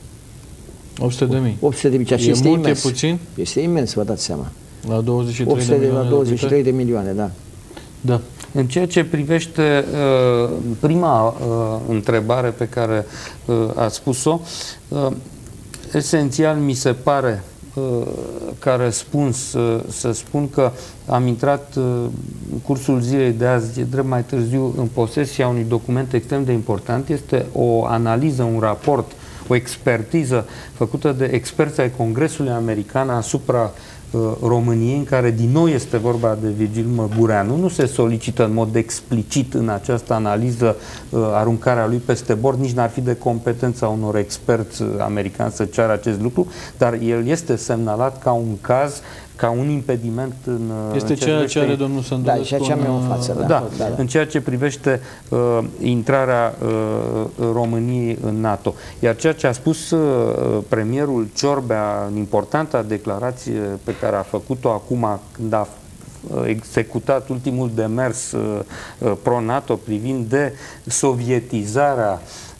800.000, ceea ce este mult, imens. E puțin? Este imens, vă dați seama. La 23 de milioane, da. Da. În ceea ce privește prima întrebare pe care ați spus-o, esențial mi se pare ca răspuns să spun că am intrat în cursul zilei de azi, drept mai târziu, în posesia unui document extrem de important. Este o analiză, un raport, o expertiză făcută de experți ai Congresului American asupra României, în care din nou este vorba de Virgil Măgureanu. Nu se solicită în mod explicit în această analiză aruncarea lui peste bord, nici n-ar fi de competența unor experți americani să ceară acest lucru, dar el este semnalat ca un caz ca un impediment în este ceea ce are domnul Sândulescu. Da, ceea ce am eu în față. Da, în ceea ce privește intrarea României în NATO. Iar ceea ce a spus premierul Ciorbea în importanta declarație pe care a făcut-o acum când a executat ultimul demers pro-NATO privind desovietizarea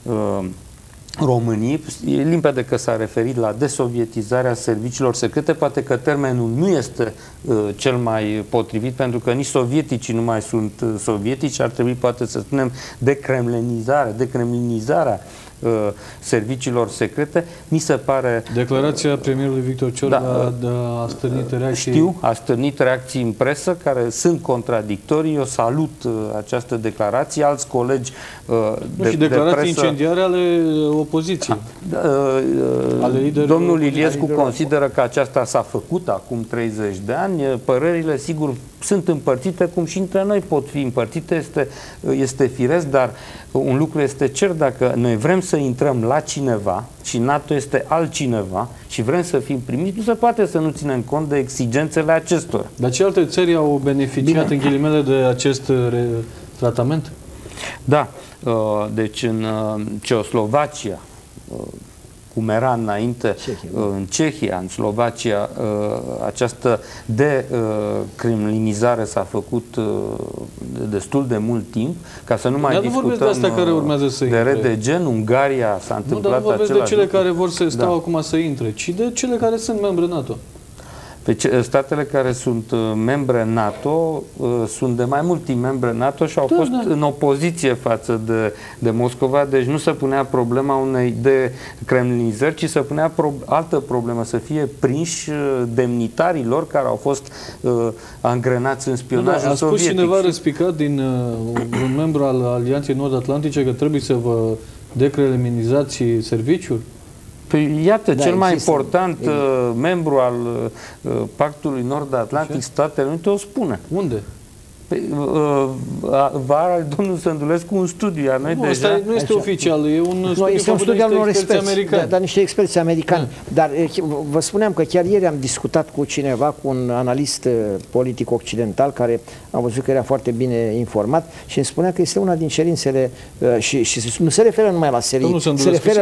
României, e limpede că s-a referit la desovietizarea serviciilor secrete, poate că termenul nu este cel mai potrivit, pentru că nici sovieticii nu mai sunt sovietici, ar trebui poate să spunem decremlinizarea serviciilor secrete. Mi se pare... Declarația premierului Victor Ciorba a stârnit reacții... Știu, a stârnit reacții în presă care sunt contradictorii. Eu salut această declarație. Alți colegi și declarații incendiare ale opoziției. Domnul Iliescu consideră că aceasta s-a făcut acum 30 de ani. Părerile, sigur, sunt împărțite, cum și între noi pot fi împărțite, este firesc, dar un lucru este cert: dacă noi vrem să intrăm la cineva și NATO este altcineva și vrem să fim primiți, nu se poate să nu ținem cont de exigențele acestora. Dar ce alte țări au beneficiat în ghilimele de acest tratament? Da, deci în Ceoslovacia, cum era înainte, în Cehia, în Slovacia, această decriminalizare s-a făcut de destul de mult timp, ca să nu mai discutăm de astea care urmează să de rede gen. Ungaria s-a întâmplat același lucru. Nu, dar nu vorbesc de cele care vor să stau acum să intre, ci de cele care sunt membre NATO. Statele care sunt membre NATO sunt de mai mult timp membre NATO și au fost în opoziție față de Moscova, deci nu se punea problema unei decremlinizări, ci se punea altă problemă, să fie prinși demnitarii lor care au fost angrenați în spionajul sovietic. A spus cineva răspicat din un membru al Alianței Nord-Atlantice că trebuie să vă decremlinizați serviciul? Păi, iată, cel mai important membru al Pactului Nord-Atlantic, Statele Unite, o spune. Unde? Are domnul Sândulescu un studiu, iar noi deja... Nu este oficial, e un studiu al unor experți americani. Dar niște experți americani. Dar vă spuneam că chiar ieri am discutat cu cineva, cu un analist politic occidental, care am văzut că era foarte bine informat și îmi spunea că este una din cerințele și nu se referă numai la serii, se referă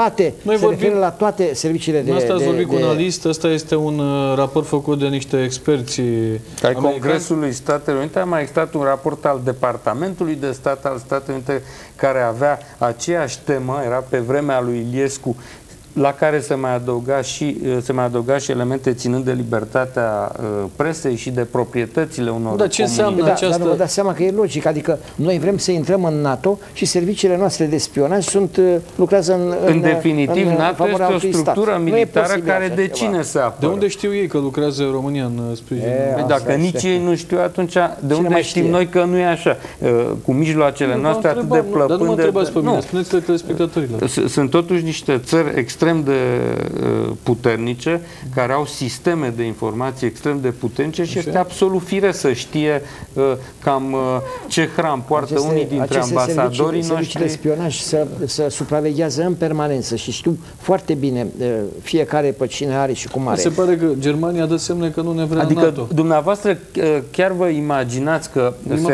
la toate serviciile de... Asta ați vorbit cu un analist, ăsta este un raport făcut de niște experți ai Congresului Statelor Unite. Mai existat un raport al Departamentului de Stat al Statelor Unite care avea aceeași temă, era pe vremea lui Iliescu, la care se mai adăuga și elemente ținând de libertatea presei și de proprietățile unor Dar ce înseamnă aceasta? Dar vă dați seama că e logic, adică noi vrem să intrăm în NATO și serviciile noastre de spionaj lucrează în definitiv, NATO este o structură militară care de cine se apără? De unde știu ei că lucrează România în sprijin? Dacă nici ei nu știu, atunci de unde știm noi că nu e așa? Cu mijloacele noastre atât de plăpânde... Dar nu mă întrebați pe mine, spuneți-le telespectatorilor. Sunt totuși niște țări extrem de puternice, care au sisteme de informații extrem de puternice și este absolut firesc să știe cam ce hram poartă unii dintre ambasadorii noștri. Serviciile de spionaj să supraveghează în permanență și știu foarte bine fiecare pe cine are și cum are. Se pare că Germania dă semne că nu ne vrea adică NATO. Dumneavoastră chiar vă imaginați că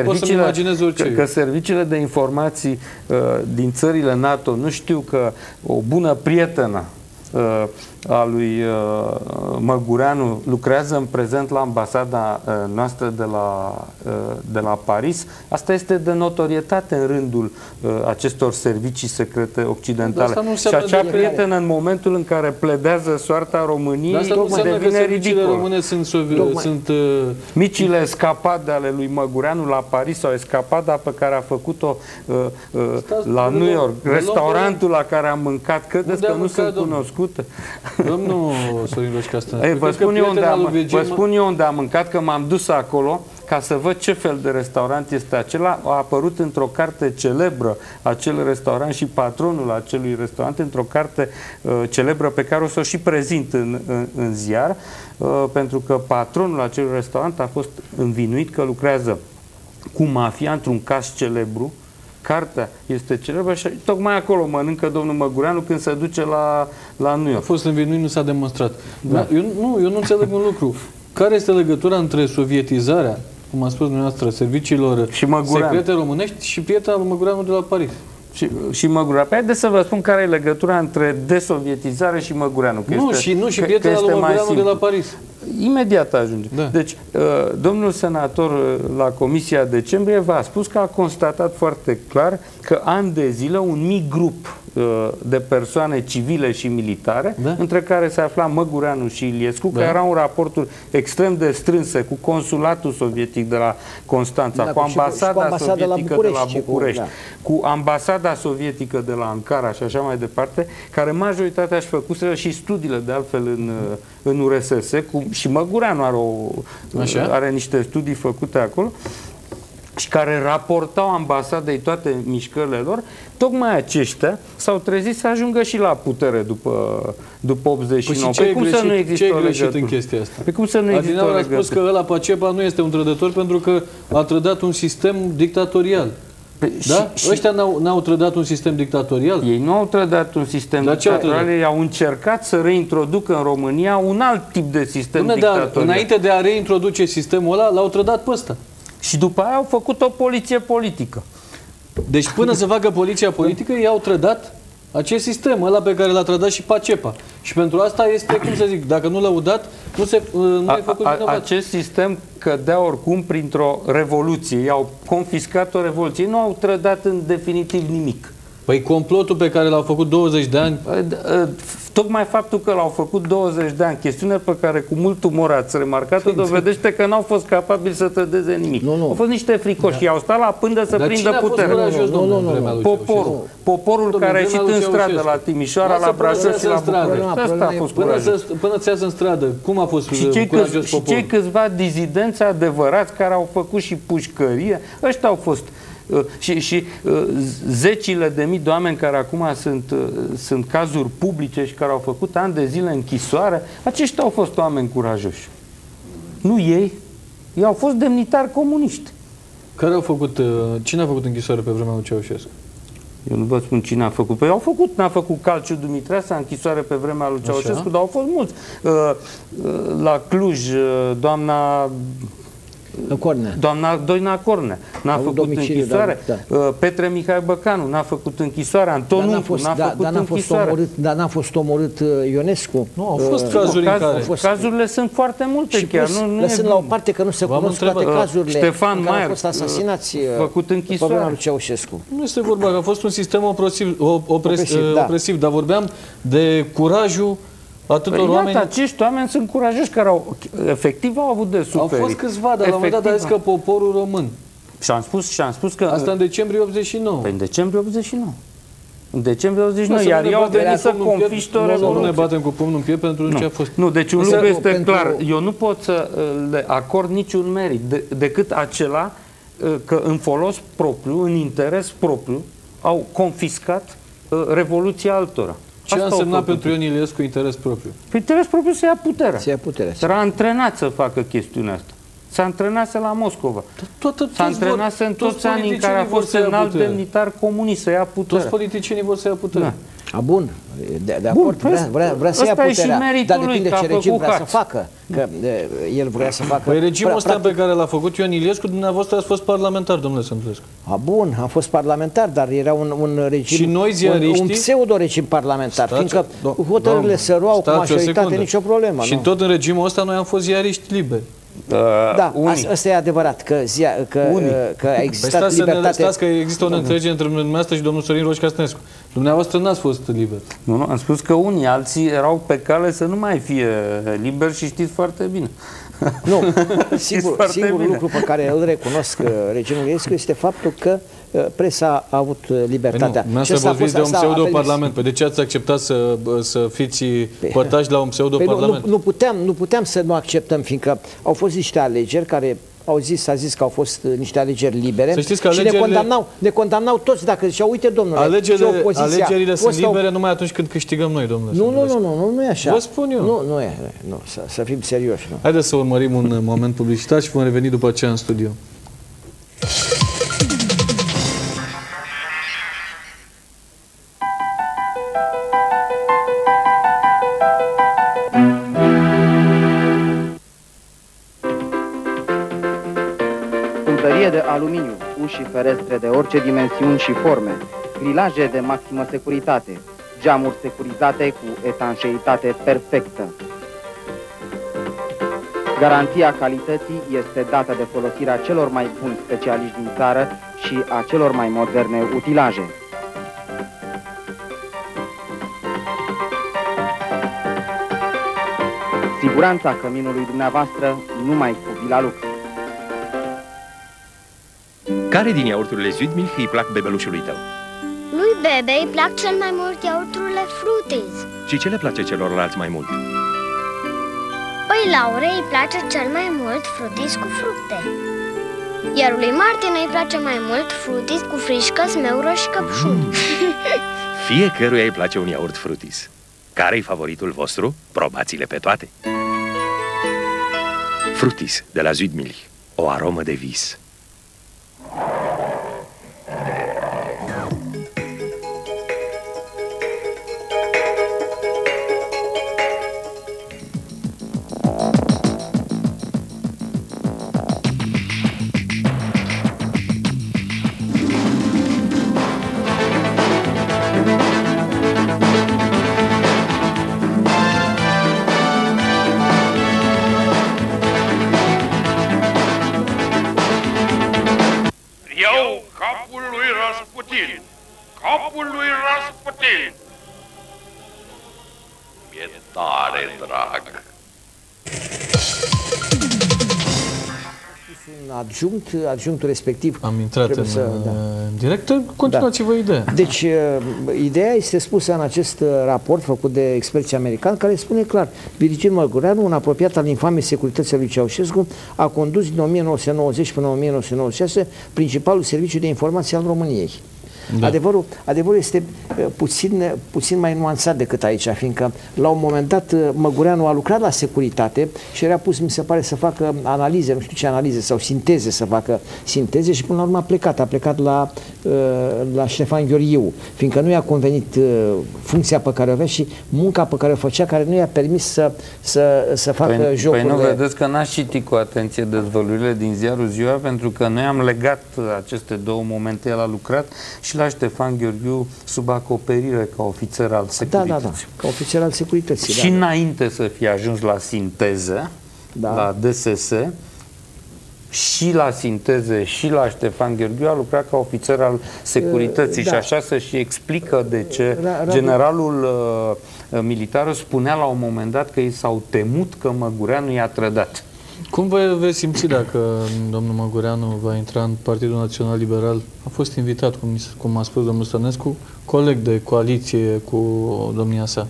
serviciile de informații din țările NATO nu știu că o bună prietenă a lui Măgureanu lucrează în prezent la ambasada noastră de la Paris. Asta este de notorietate în rândul acestor servicii secrete occidentale. Și acea prietenă, în momentul în care pledează soarta României, devine ridicol. Române sunt micile escapade ale lui Măgureanu la Paris sau escapada pe care a făcut-o la New York, restaurantul la care am mâncat, credeți că nu sunt cunoscute? Domnul Sorin Roșcastan, vă spun eu unde am mâncat, că m-am dus acolo ca să văd ce fel de restaurant este acela. A apărut într-o carte celebră acel restaurant și patronul acelui restaurant într-o carte celebră pe care o să o și prezint în ziar, pentru că patronul acelui restaurant a fost învinuit că lucrează cu mafia într-un caz celebru. Cartea este celebră și tocmai acolo mănâncă domnul Măgureanu când se duce la New York. A fost învinuit, nu s-a demonstrat. Da. Eu nu înțeleg un lucru. care este legătura între sovietizarea, cum a spus dumneavoastră, serviciilor și secrete românești și prietena lui Măgureanu de la Paris? Și Măgureanu. Păi haideți să vă spun care e legătura între desovietizare și Măgureanu. Și prietena lui Măgureanu de la Paris. Imediat ajunge. Da. Deci, domnul senator la Comisia Decembrie v-a spus că a constatat foarte clar că ani de zile un mic grup de persoane civile și militare, între care se afla Măgureanu și Iliescu, care erau raporturi extrem de strânse cu consulatul sovietic de la Constanța, cu ambasada sovietică de la București, cu ambasada sovietică de la Ankara și așa mai departe, care majoritatea își făcuseră și studiile de altfel în URSS, și Măgureanu are niște studii făcute acolo, și care raportau ambasadei toate mișcările lor. Tocmai aceștia s-au trezit să ajungă și la putere după 89. Păi cum să nu există o legătură în chestia asta? Păi cum să nu există o legătură? A spus că ăla Pacepa nu este un trădător pentru că a trădat un sistem dictatorial. Da? Ăștia n-au trădat un sistem dictatorial? Ei nu au trădat un sistem dictatorial, ei au încercat să reintroducă în România un alt tip de sistem dictatorial. Înainte de a reintroduce sistemul ăla, l-au trădat pe ăsta. Și după aia au făcut o poliție politică. Deci până să facă poliția politică, ei au trădat acest sistem, ăla pe care l-a trădat și Pacepa. Și pentru asta este, cum să zic, dacă nu l-a udat, nu e făcut vinovat. Acest sistem cădea oricum printr-o revoluție. Ei au confiscat o revoluție. Ei nu au trădat în definitiv nimic. Păi complotul pe care l-au făcut 20 de ani... Tocmai faptul că l-au făcut 20 de ani, chestiune pe care cu mult umor ați remarcat-o, dovedește că n-au fost capabili să trădeze nimic. Au fost niște fricoși, i-au stat la pândă să prindă putere. Poporul care a ieșit în stradă la Timișoara, la Brașov și la București. Asta a fost curajos. Până ți iasă în stradă, cum a fost curajos poporul? Și cei câțiva dizidenți adevărați care au făcut și pușcărie, ăștia au fost... Și zecile de mii de oameni care acum sunt cazuri publice și care au făcut ani de zile închisoare, aceștia au fost oameni curajoși. Nu ei. Ei au fost demnitari comuniști. Cine a făcut închisoare pe vremea lui Ceaușescu? Eu nu vă spun cine a făcut. Păi n-a făcut Calciu Dumitreasa închisoare pe vremea lui Ceaușescu, dar au fost mulți. La Cluj, doamna Doina Cornea n-a făcut închisoare. Petre Mihai Băcanu n-a făcut închisoare. Anton Uncu n-a făcut închisoare. Dar n-a fost omorât Ionescu. Nu, au fost cazuri în care... Cazurile sunt foarte multe. Și chiar. Lăsând la o parte că nu se cunosc toate cazurile Ștefan în care Maier au fost asasinați făcut închisoare. pe vremea lui Ceaușescu. Nu este vorba că a fost un sistem opresiv, dar vorbeam de curajul atâtor oameni. Acești oameni sunt curajoși, care efectiv au avut de suferit. Au fost câțiva, dar la un moment dat a zis că poporul român. Și am spus că... Asta în decembrie 89. Păi în decembrie 89. În decembrie 89, iar ei au venit să confiște o revoluție. Nu ne batem cu pumnul în piept pentru ce a fost. Nu, deci un lucru este clar. Eu nu pot să le acord niciun merit decât acela că în folos propriu, în interes propriu, au confiscat revoluția altora. Ce a însemnat pentru Ion Iliescu interes propriu? Interes propriu să ia puterea. Să ia puterea. Era antrenat să facă chestiunea asta. S-a antrenase la Moscova. S-a antrenase în toți anii în care a fost înalt demnitar comunist să ia puterea. Toți politicienii vor să ia puterea. Bun, de acord, vrea să ia puterea, dar depinde ce regim vrea să facă. Că el vrea să facă... Păi regimul ăsta pe care l-a făcut Ion Iliescu, dumneavoastră ați fost parlamentar, domnule Sândulescu. Bun, am fost parlamentar, dar era un regim... Și noi ziariștii... Un pseudo-regim parlamentar, fiindcă hotărârile se luau cu majoritate, nicio problemă. Și tot în regimul ăsta noi am fost ziariști liberi. Da, asta e adevărat, că a existat libertate. Stați că există o înțelegere între dumneavoastră și domnul Sorin Roș Castnescu. Dumneavoastră n-ați fost liber. Nu, am spus că unii, alții erau pe cale să nu mai fie liberi și știți foarte bine. Nu, singurul lucru pe care îl recunosc regimul Iliescu este faptul că presa a avut libertatea. Nu, asta vorbiți de un pseudo-parlament. Păi de ce ați acceptat să fiți părtași la un pseudo-parlament? Nu puteam să nu acceptăm, fiindcă au fost niște alegeri care s-a zis că au fost niște alegeri libere și ne condamnau toți dacă ziceau, uite domnule, alegerile sunt libere numai atunci când câștigăm noi, domnule. Nu e așa. Vă spun eu. Nu e, să fim serioși. Haideți să urmărim un moment publicitar și vom reveni după aceea în studio. de aluminiu, uși și ferestre de orice dimensiuni și forme, grilaje de maximă securitate, geamuri securizate cu etanșeitate perfectă. Garanția calității este dată de folosirea celor mai buni specialiști din țară și a celor mai moderne utilaje. Siguranța căminului dumneavoastră numai cu Vilalux. Care din iaurturile Zuidmilch îi plac bebelușului tău? Lui Bebe îi plac cel mai mult iaurturile Fruities. Și ce le place celorlalți mai mult? Păi Laurei îi place cel mai mult Fruities cu fructe. Iar lui Martin îi place mai mult Fruities cu frișcă, smeură și căpșun. Fiecăruia îi place un iaurt Fruities. Care-i favoritul vostru? Probați-le pe toate! Fruities de la Zuidmilch. O aromă de vis. Capul lui Rasputin! Mi-e tare drag! Un adjunctul respectiv. Am intrat în direct. Continuați-vă ideea. Deci, ideea este spusă în acest raport făcut de experții americani, care spune clar: Virgil Măgureanu, un apropiat al infamei securității lui Ceaușescu, a condus din 1990 până în 1996 principalul serviciu de informație al României. Da. Adevărul este puțin mai nuanțat decât aici, fiindcă la un moment dat Măgureanu a lucrat la securitate și era pus, mi se pare, să facă analize, nu știu ce analize, sau sinteze, să facă sinteze, și până la urmă a plecat la Ștefan Gheorghiu, fiindcă nu i-a convenit funcția pe care o avea și munca pe care o făcea, care nu i-a permis să facă jocurile. Păi nu vedeți că n-aș citit cu atenție dezvăluirile din ziarul Ziua, pentru că noi am legat aceste două momente. El a lucrat și la Ștefan Gheorghiu sub acoperire ca ofițer al securității. Da, ca ofițer al securității. Și înainte să fie ajuns la sinteză, la DSS, și la sinteze și la Ștefan Gheorghiu a lucrat ca ofițer al securității. Și așa se și explică de ce generalul militar spunea la un moment dat că ei s-au temut că Măgureanu i-a trădat. Cum veți simți dacă domnul Măgureanu va intra în Partidul Național Liberal? A fost invitat, cum a spus domnul Stănescu, coleg de coaliție cu domnia sa.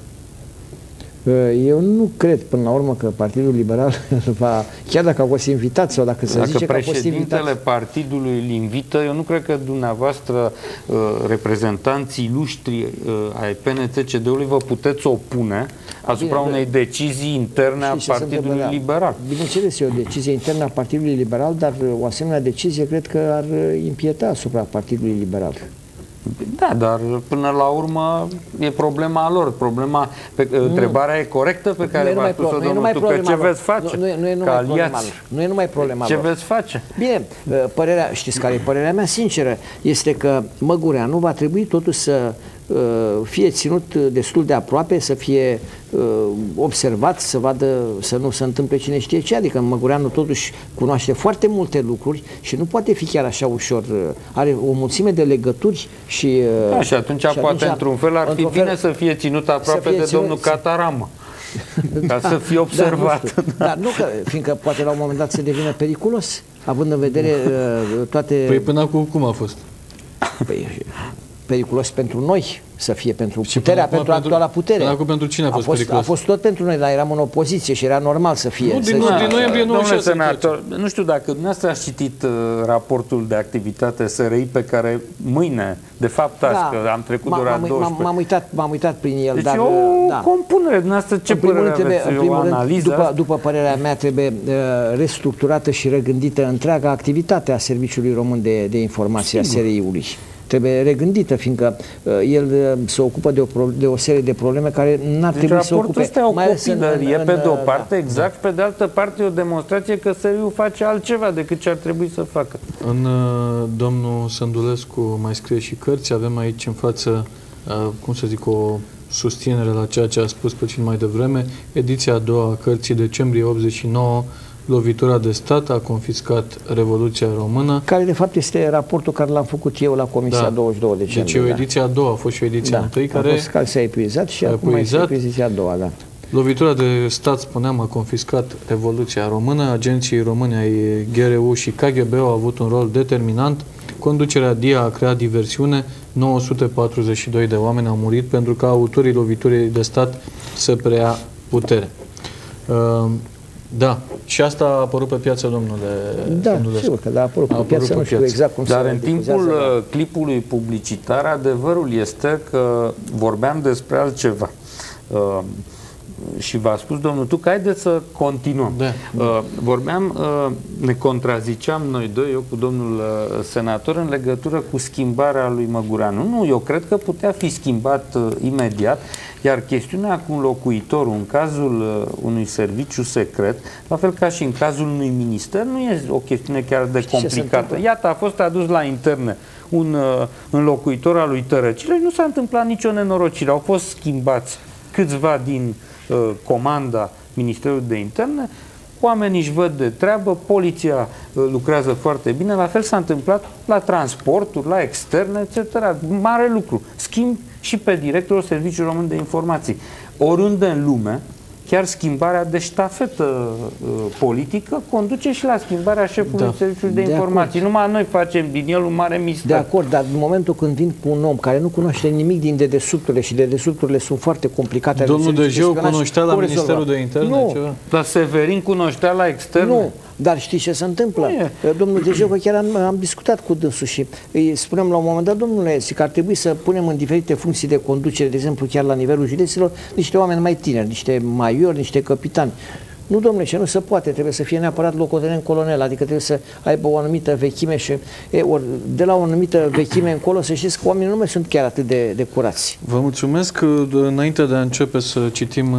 Eu nu cred până la urmă că Partidul Liberal va, chiar dacă a fost invitat sau dacă se zice că a fost invitat. Dacă președintele partidului îl invită, eu nu cred că dumneavoastră, reprezentanții ilustri ai PNC-CD-ului, vă puteți opune asupra unei decizii interne a Partidului Liberal. Bineînțeles, e o decizie internă a Partidului Liberal, dar o asemenea decizie cred că ar impieta asupra Partidului Liberal. Da, dar până la urmă e problema lor. Întrebarea e corectă pe care v-a spus-o domnul Tucă. Ce veți face? Nu e numai problema ce lor. Veți face? Bine, știți care e părerea mea sinceră? Este că Măgureanu va trebui totuși să fie ținut destul de aproape, să fie observat, să vadă, să nu se întâmple cine știe ce. Adică Măgureanu totuși cunoaște foarte multe lucruri și nu poate fi chiar așa ușor. Are o mulțime de legături și... Da, și atunci poate într-un fel ar fi bine să fie ținut aproape de domnul Cataramă. Ca să fie observat. Dar nu, fiindcă poate la un moment dat se devine periculos, având în vedere toate... Păi până acum cum a fost? Periculos pentru noi, să fie pentru puterea, pentru actuala putere. Acum pentru cine a fost periculos? A fost tot pentru noi, dar eram în opoziție și era normal să fie. Din noiembrie 96. Nu știu dacă dumneavoastră ați citit raportul de activitate SRI pe care mâine, de fapt azi, că am trecut ora 12. M-am uitat prin el. Deci o compunere. Dumneavoastră ce părere aveți? O analiză? După părerea mea, trebuie restructurată și regândită întreaga activitate a Serviciului Român de Informație, a SRI-ului. trebuie regândită, fiindcă el se ocupă de o serie de probleme care n-ar trebui să ocupe. Raportul ăsta e o copilărie pe de o parte, exact, pe de altă parte e o demonstrație că SRI-ul face altceva decât ce ar trebui să facă. Domnul Sândulescu mai scrie și cărți, avem aici în față, cum să zic, o susținere la ceea ce a spus puțin mai devreme. Ediția a doua a cărții, decembrie 89, Lovitura de stat a confiscat Revoluția Română. Care de fapt este raportul care l-am făcut eu la Comisia 22 decembrie. Deci o ediție a doua, a fost și o ediție întâi care s-a epuizat și acum este ediția a doua, da. Lovitura de stat, spuneam, a confiscat Revoluția Română. Agenții români ai GRU și KGB au avut un rol determinant. Conducerea DIA a creat diversiune. 942 de oameni au murit pentru ca autorii loviturii de stat să preia putere. Da, și asta a apărut pe piață, domnule. Da, sigur că a apărut pe piață, nu știu exact cum se Dar în timpul clipului publicitar, adevărul este că vorbeam despre altceva. Și v-a spus domnul Tuc, haideți să continuăm. Da. Vorbeam, ne contraziceam noi doi, eu cu domnul senator, în legătură cu schimbarea lui Măgureanu. Nu, eu cred că putea fi schimbat imediat, iar chestiunea cu înlocuitorul în cazul unui serviciu secret, la fel ca și în cazul unui minister, nu e o chestiune chiar de complicată. Iată, a fost adus la interne un înlocuitor al lui Tărăcilă și nu s-a întâmplat nicio nenorocire. Au fost schimbați câțiva din comanda Ministerului de Interne, oamenii își văd de treabă, poliția lucrează foarte bine, la fel s-a întâmplat la transporturi, la externe, etc. Mare lucru. Schimb și pe directorul Serviciului Român de Informații. Oriunde în lume, chiar schimbarea de ștafetă politică conduce și la schimbarea șefului Serviciului de Informații. Numai noi facem din el un mare mister. De acord, dar în momentul când vin cu un om care nu cunoaște nimic din dedesubturile și dedesubturile sunt foarte complicate. Domnul Dejeu cunoștea la Ministerul de Interne? Nu. Ceva? Dar Severin cunoștea la externe? Nu. Dar știți ce se întâmplă? Domnul Dejeu, că chiar am discutat cu dânsul și îi spuneam la un moment dat, domnule, că ar trebui să punem în diferite funcții de conducere, de exemplu chiar la nivelul județelor, niște oameni mai tineri, niște maiori, niște capitani. Nu, domnule, ce nu se poate, trebuie să fie neapărat locotenent colonel, adică trebuie să aibă o anumită vechime și de la o anumită vechime încolo să știți că oamenii nu mai sunt chiar atât de curați. Vă mulțumesc. Înainte de a începe să citim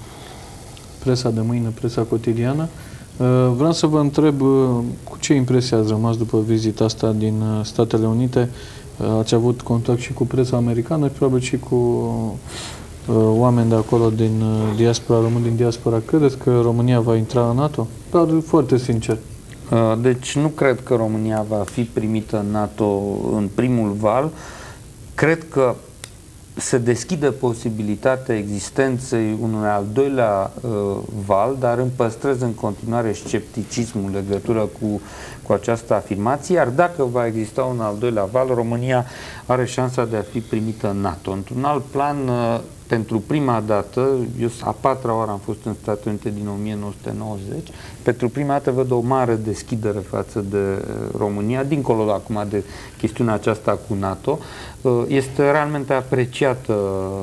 presa de mâine, presa cotidiană, vreau să vă întreb cu ce impresie ați rămas după vizita asta din Statele Unite. Ați avut contact și cu presa americană și probabil și cu oameni de acolo din diaspora, români din diaspora. Credeți că România va intra în NATO? Dar foarte sincer. Deci nu cred că România va fi primită în NATO în primul val. Cred că se deschide posibilitatea existenței unui al doilea val, dar îmi păstrez în continuare scepticismul în legătură cu această afirmație, iar dacă va exista un al doilea val, România are șansa de a fi primită în NATO. Într-un alt plan, pentru prima dată, eu a patra oară am fost în Statele Unite din 1990, pentru prima dată văd o mare deschidere față de România, dincolo acum de chestiunea aceasta cu NATO. Este realmente apreciată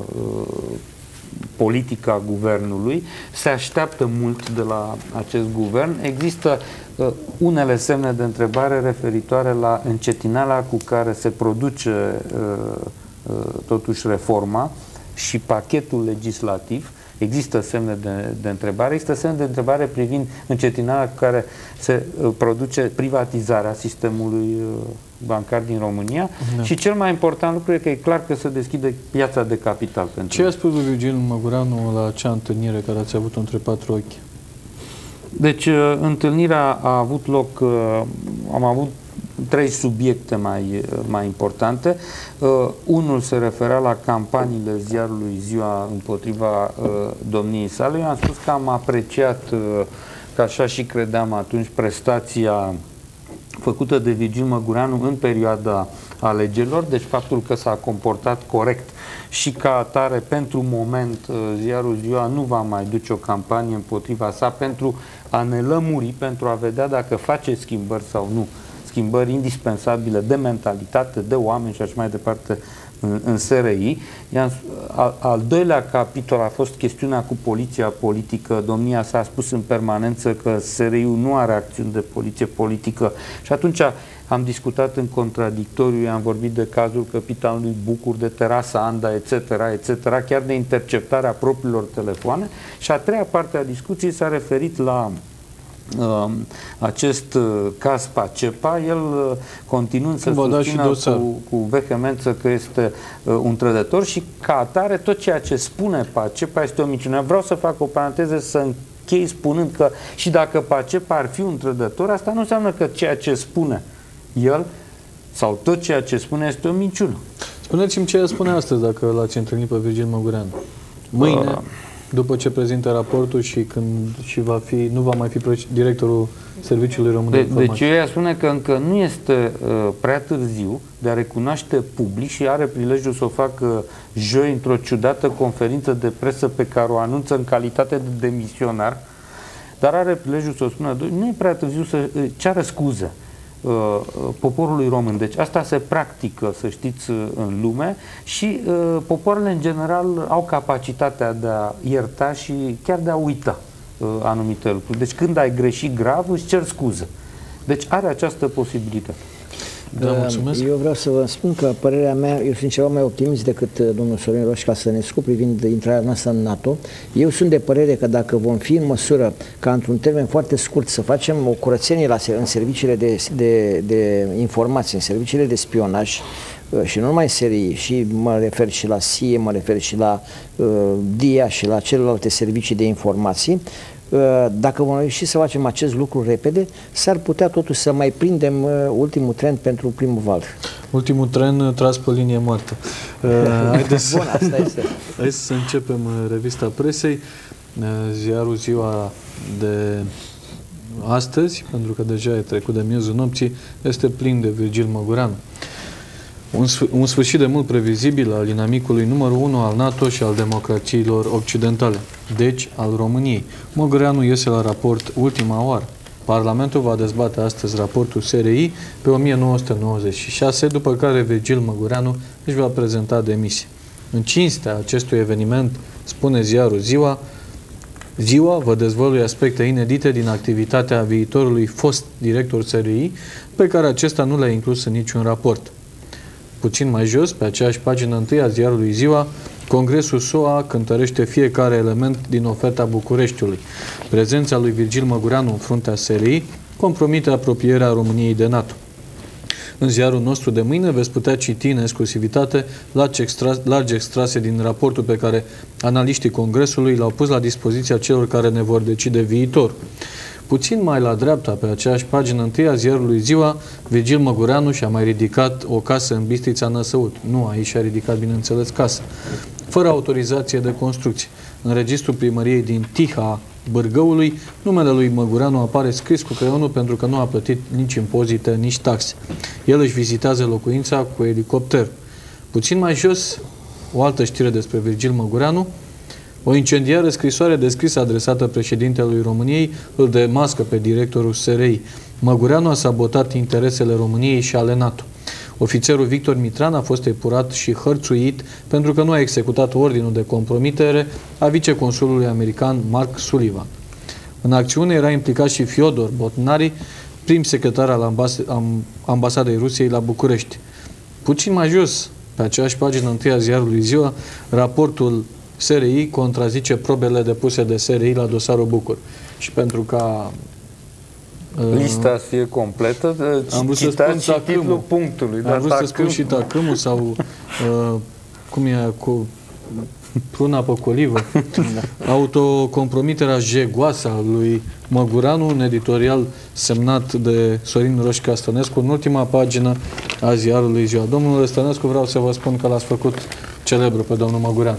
politica guvernului, se așteaptă mult de la acest guvern. Există unele semne de întrebare referitoare la încetinala cu care se produce totuși reforma și pachetul legislativ. Există semne de întrebare. Există semne de întrebare privind încetinala cu care se produce privatizarea sistemului bancar din România. Da. Și cel mai important lucru e că e clar că se deschide piața de capital. Ce a spus Virgil Măgureanu la acea întâlnire care ați avut între patru ochi? Deci, întâlnirea a avut loc, am avut trei subiecte mai importante. Unul se referea la campaniile ziarului Ziua împotriva domniei sale. Eu am spus că am apreciat, că așa și credeam atunci, prestația făcută de Virgil Măgureanu în perioada alegerilor, deci faptul că s-a comportat corect și ca atare, pentru moment, ziarul Ziua nu va mai duce o campanie împotriva sa pentru a ne lămuri, pentru a vedea dacă face schimbări sau nu. Schimbări indispensabile de mentalitate, de oameni și așa mai departe în SRI. Al doilea capitol a fost chestiunea cu poliția politică. Domnia s-a spus în permanență că SRI-ul nu are acțiuni de poliție politică și atunci am discutat în contradictoriu, am vorbit de cazul capitanului Bucur, de terasa Anda, etc., etc., chiar de interceptarea propriilor telefoane. Și a treia parte a discuției s-a referit la acest caz Pacepa, el continuând să susțină cu vehemență că este un trădător și ca atare tot ceea ce spune Pacepa este o minciună. Vreau să fac o paranteză, să închei spunând că și dacă Pacepa ar fi un trădător, asta nu înseamnă că ceea ce spune el sau tot ceea ce spune este o minciună. Spuneți-mi ce spune astăzi dacă l-ați întâlnit pe Virgil Măgureanu. Mâine, după ce prezintă raportul și nu va mai fi directorul Serviciului Român de Informații. Deci eu spune că încă nu este prea târziu de a recunoaște public și are prilejul să o facă joi într-o ciudată conferință de presă pe care o anunță în calitate de demisionar, dar are prilejul să o spună, nu e prea târziu să ceară scuze poporului român. Deci asta se practică, să știți, în lume și popoarele în general au capacitatea de a ierta și chiar de a uita anumite lucruri. Deci când ai greșit grav, îți cer scuze. Deci are această posibilitate. Da, mulțumesc. Eu vreau să vă spun că părerea mea, eu sunt ceva mai optimist decât domnul Sorin Roșca Sănescu privind intrarea noastră în NATO. Eu sunt de părere că dacă vom fi în măsură ca într-un termen foarte scurt să facem o curățenie în serviciile de informații, în serviciile de spionaj, și nu numai SRI, și mă refer și la SIE, mă refer și la DIA și la celelalte servicii de informații, dacă vom reuși să facem acest lucru repede, s-ar putea totuși să mai prindem ultimul tren pentru primul val. Ultimul tren tras pe linie moartă. Haideți să începem revista presei. Ziarul Ziua de astăzi, pentru că deja e trecut de miezul nopții, este plin de Virgil Măgureanu. Un sfârșit de mult previzibil al inamicului numărul 1 al NATO și al democrațiilor occidentale, deci al României. Măgureanu iese la raport ultima oară. Parlamentul va dezbate astăzi raportul SRI pe 1996, după care Virgil Măgureanu își va prezenta demisia. În cinstea acestui eveniment, spune ziarul Ziua vă dezvăluie aspecte inedite din activitatea viitorului fost director SRI, pe care acesta nu le-a inclus în niciun raport. Puțin mai jos, pe aceeași pagină întâi a ziarului Ziua, Congresul SUA cântărește fiecare element din oferta Bucureștiului. Prezența lui Virgil Măgureanu în fruntea SRI compromite apropierea României de NATO. În ziarul nostru de mâine veți putea citi în exclusivitate largi extrase din raportul pe care analiștii Congresului l-au pus la dispoziția celor care ne vor decide viitor. Puțin mai la dreapta, pe aceeași pagină întâi a ziarului Ziua, Virgil Măgureanu și-a mai ridicat o casă în Bistrița Năsăud. Nu, aici și-a ridicat, bineînțeles, casă. Fără autorizație de construcție. În registrul primăriei din Tiha, Bârgăului, numele lui Măgureanu apare scris cu creionul pentru că nu a plătit nici impozite, nici taxe. El își vizitează locuința cu elicopter. Puțin mai jos, o altă știre despre Virgil Măgureanu. O incendiară scrisoare descrisă adresată președintelui României îl demască pe directorul SRI. Măgureanu a sabotat interesele României și ale NATO. Ofițerul Victor Mitran a fost epurat și hărțuit pentru că nu a executat ordinul de compromitere a viceconsulului american Mark Sullivan. În acțiune era implicat și Fyodor Botnari, prim secretar al ambasadei Rusiei la București. Puțin mai jos, pe aceeași pagină întâi a ziarului Ziua, raportul SRI contrazice probele depuse de SRI la dosarul Bucur. Și pentru ca lista să fie completă, citați și titlul punctului. Am vrut să spun și tacâmul sau cum e cu pruna pe colivă. Autocompromiterea jegoasă a lui Măgureanu, un editorial semnat de Sorin Roșca Stănescu în ultima pagină a ziarului Ziua. Domnule Stănescu, vreau să vă spun că l-ați făcut celebru pe domnul Măgureanu.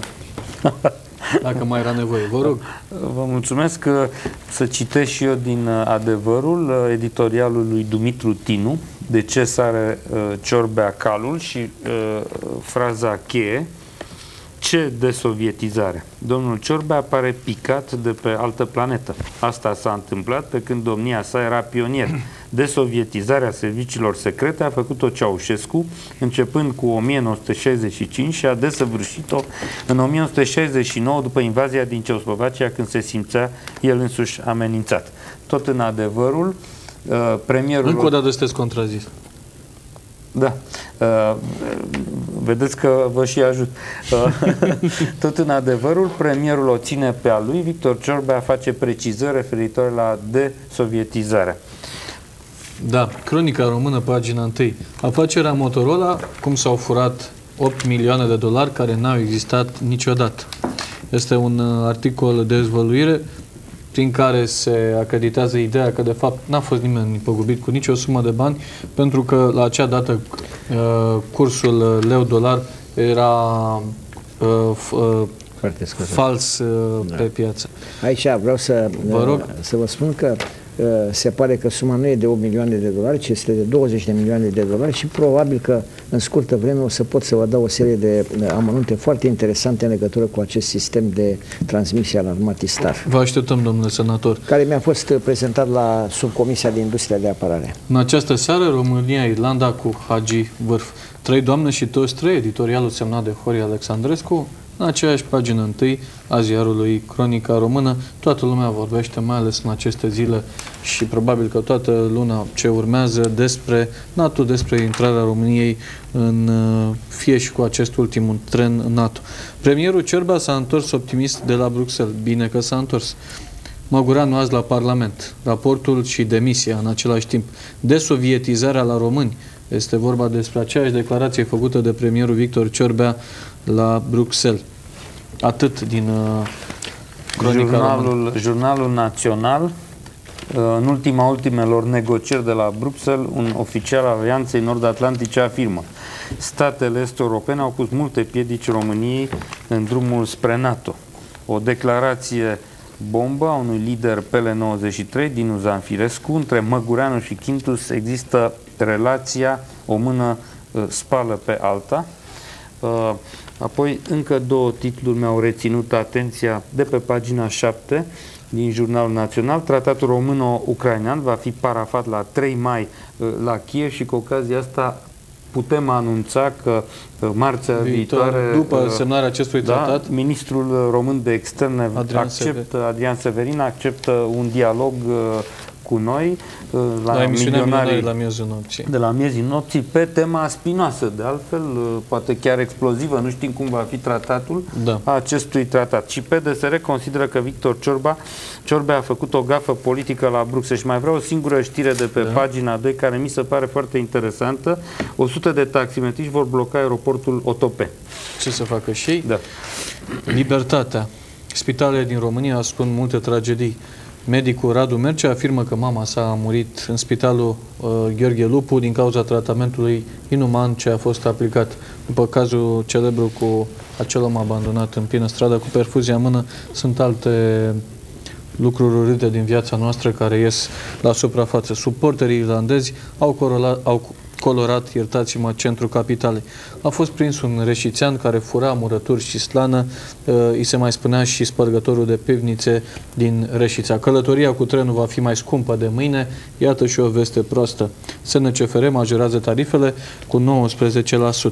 Dacă mai era nevoie, vă rog. Vă mulțumesc. Să citesc și eu din Adevărul editorialul lui Dumitru Tinu, de ce sare Ciorbea calul și fraza cheie: ce desovietizare. Domnul Ciorbea pare picat de pe altă planetă. Asta s-a întâmplat pe când domnia sa era pionier. desovietizarea serviciilor secrete a făcut-o Ceaușescu începând cu 1965 și a desăvârșit-o în 1969 după invazia din Ceoslovacia, când se simțea el însuși amenințat. Tot în adevărul, premierul... Încă o dată sunteți contrazis. Da. Vedeți că vă și ajut. Tot în adevărul, premierul o ține pe a lui. Victor Ciorbea face precizări referitoare la desovietizare. Da, Cronica Română, pagina 1. Afacerea Motorola, cum s-au furat 8 milioane de dolari care n-au existat niciodată. Este un articol de dezvăluire prin care se acreditează ideea că de fapt n-a fost nimeni păgubit cu nicio sumă de bani, pentru că la acea dată cursul leu-dolar era fals pe piață. Aici vreau să vă spun că se pare că suma nu e de 8 milioane de dolari, ci este de 20 de milioane de dolari și probabil că în scurtă vreme o să pot să vă dau o serie de amănunte foarte interesante în legătură cu acest sistem de transmisie al armatei Star. Vă așteptăm, domnule senator. Care mi-a fost prezentat la Subcomisia de Industria de Apărare. În această seară, România-Irlanda cu Hagi Vârf. 3 doamne și toți 3, editorialul semnat de Horia Alexandrescu, în aceeași pagină 1 a ziarului Cronica Română. Toată lumea vorbește, mai ales în aceste zile și probabil că toată luna ce urmează, despre NATO, despre intrarea României în fie și cu acest ultim tren NATO. Premierul Ciorbea s-a întors optimist de la Bruxelles. Bine că s-a întors. Măgureanu azi la Parlament. Raportul și demisia în același timp. Desovietizarea la români. Este vorba despre aceeași declarație făcută de premierul Victor Ciorbea la Bruxelles. Atât din Jurnalul Național. În ultimelor negocieri de la Bruxelles, un oficial al Alianței Nord-Atlantice afirmă: statele est-europene au pus multe piedici României în drumul spre NATO. O declarație bombă a unui lider PL93 din Zanfirescu. Între Măgureanu și Quintus există relația o mână spală pe alta. Apoi încă 2 titluri mi-au reținut atenția de pe pagina 7 din Jurnalul Național. Tratatul româno-ucrainean va fi parafat la 3 mai la Kiev și cu ocazia asta putem anunța că marțea viitoare, după semnarea acestui tratat, ministrul român de externe Adrian Severin acceptă un dialog cu noi la emisiunea Milionarii la miezul nopții. De la miezul nopții pe tema spinoasă, de altfel, poate chiar explozivă, nu știm cum va fi tratatul acestui tratat. Și PDSR consideră că Victor Ciorbea a făcut o gafă politică la Bruxelles. Și mai vreau o singură știre de pe pagina 2 care mi se pare foarte interesantă. 100 de taximetriști vor bloca aeroportul Otope. Ce să facă și ei? Da. Libertatea. Spitalele din România ascund multe tragedii. Medicul Radu Mercea afirmă că mama sa a murit în spitalul Gheorghe Lupu din cauza tratamentului inuman ce a fost aplicat. După cazul celebru cu acel om abandonat în plină stradă cu perfuzia în mână, sunt alte lucruri urâte din viața noastră care ies la suprafață. Suporterii irlandezi au colorat, iertați-mă, centrul capitalei. A fost prins un reșițean care fura murături și slană, îi se mai spunea și spărgătorul de pivnițe din Reșița. Călătoria cu trenul va fi mai scumpă de mâine, iată și o veste proastă. SNCFR majorează tarifele cu 19%.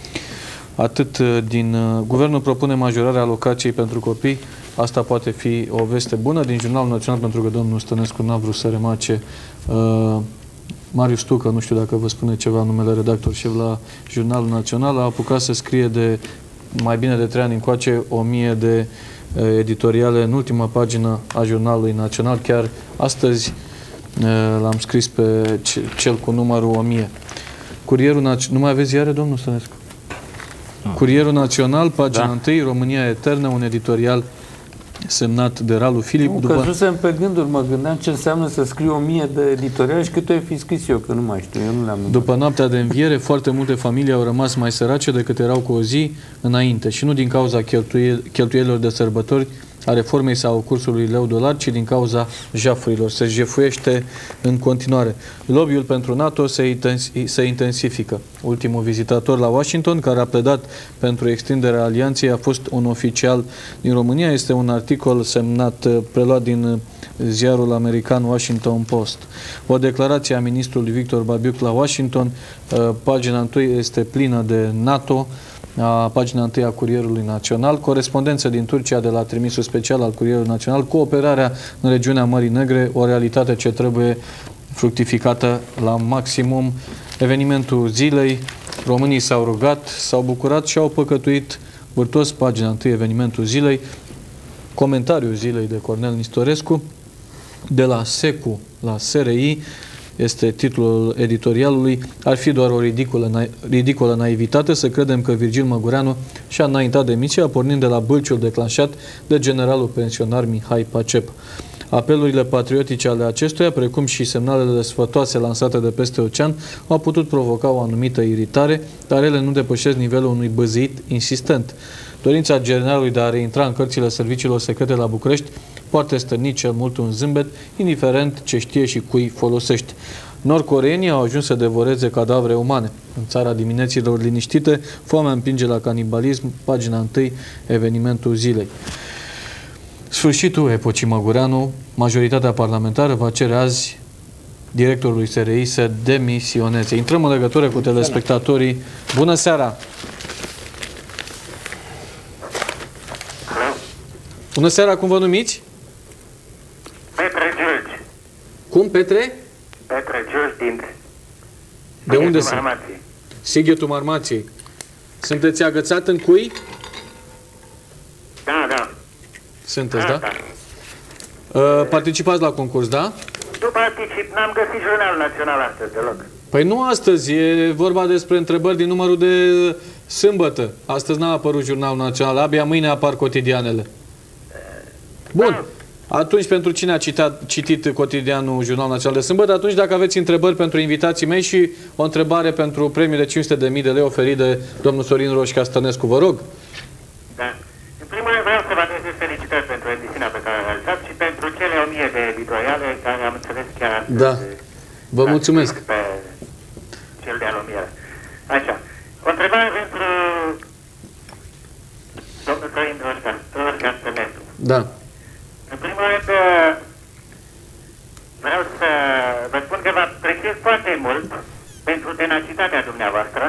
Atât din... Guvernul propune majorarea alocației pentru copii. Asta poate fi o veste bună din Jurnalul Național, pentru că domnul Stănescu n-a vrut să remace Marius Tucă, nu știu dacă vă spune ceva, numele redactor șef la Jurnalul Național, a apucat să scrie de mai bine de 3 ani încoace 1000 de editoriale în ultima pagină a Jurnalului Național. Chiar astăzi l-am scris pe cel cu numărul 1000. Curierul Național... Nu mai aveți ziare, domnul Stănescu? Curierul Național, pagina 1, România Eternă, un editorial semnat de Ralu Filip. Căzusem pe gânduri, mă gândeam ce înseamnă să scriu 1000 de editoriale și cât o fi scris eu, că nu mai știu, eu nu le-am. După noaptea de înviere, foarte multe familii au rămas mai sărace decât erau cu o zi înainte și nu din cauza cheltuielilor de sărbători, a reformei sau cursului leu-dolar, ci din cauza jafurilor. Se jefuiește în continuare. Lobby-ul pentru NATO se intensifică. Ultimul vizitator la Washington, care a pledat pentru extinderea alianței, a fost un oficial din România. Este un articol semnat, preluat din ziarul american Washington Post. O declarație a ministrului Victor Babiuc la Washington, pagina 1 este plină de NATO, pagina 1 a Curierului Național, corespondență din Turcia de la trimisul special al Curierului Național, cooperarea în regiunea Mării Negre, o realitate ce trebuie fructificată la maximum. Evenimentul zilei, românii s-au rugat, s-au bucurat și au păcătuit vârtos, pagina 1, evenimentul zilei, comentariul zilei de Cornel Nistorescu, de la SECU la SRI, este titlul editorialului. Ar fi doar o ridicolă naivitate să credem că Virgil Măgureanu și-a înaintat demisia pornind de la bâlciul declanșat de generalul pensionar Mihai Pacep. Apelurile patriotice ale acestuia, precum și semnalele sfătoase lansate de peste ocean, au putut provoca o anumită iritare, dar ele nu depășesc nivelul unui băzăit insistent. Dorința generalului de a reintra în cărțile serviciilor secrete la București poate stârni cel mult un zâmbet, indiferent ce știe și cui folosești. Nord-coreenii au ajuns să devoreze cadavre umane. În țara dimineților liniștite, foamea împinge la canibalism, pagina 1, evenimentul zilei. Sfârșitul epocii Măgureanu, majoritatea parlamentară va cere azi directorului SRI să demisioneze. Intrăm în legătură cu telespectatorii. Bună seara! Bună seara, cum vă numiți? Petre Giurgi. Cum, Petre? Petre Giurgi din... De unde sunt? Marmației. Sighetul Marmației. Sunteți agățat în cui? Da, da. Sunteți, da? Participați la concurs, da? Nu particip, n-am găsit Jurnalul Național astăzi deloc. Păi nu astăzi, e vorba despre întrebări din numărul de sâmbătă. Astăzi n-a apărut Jurnalul Național, abia mâine apar cotidianele. Bun. Atunci, pentru cine a citit cotidianul Jurnalul Național de sâmbătă, atunci dacă aveți întrebări pentru invitații mei și o întrebare pentru premiul de 500.000 de lei oferit de domnul Sorin Roșca Stănescu, vă rog. Da. În primul rând vreau să vă adresez felicitări pentru edițiunea pe care a realizat și pentru cele 1000 de editoriale care am înțeles chiar astăzi. Da. Vă mulțumesc. Pe cel de-al 1000. Așa. O întrebare pentru domnul Sorin Roșca Stănescu. Da. În primul rând, vreau să vă spun că vă apreciez foarte mult pentru tenacitatea dumneavoastră,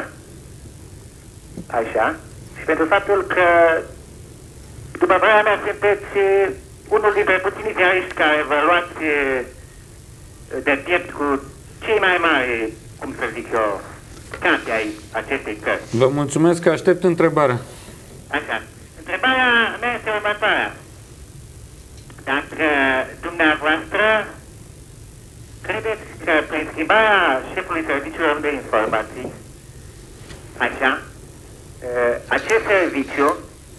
așa, și pentru faptul că, după părerea mea, sunteți unul dintre puținii ziariști care vă luați de piept cu cei mai mari, cum să zic eu, capi ai acestei cărți. Vă mulțumesc că aștept întrebarea. Așa. Întrebarea mea este următoarea. Dacă dumneavoastră credeți că prin schimbarea șefului serviciilor de informații, așa, acest serviciu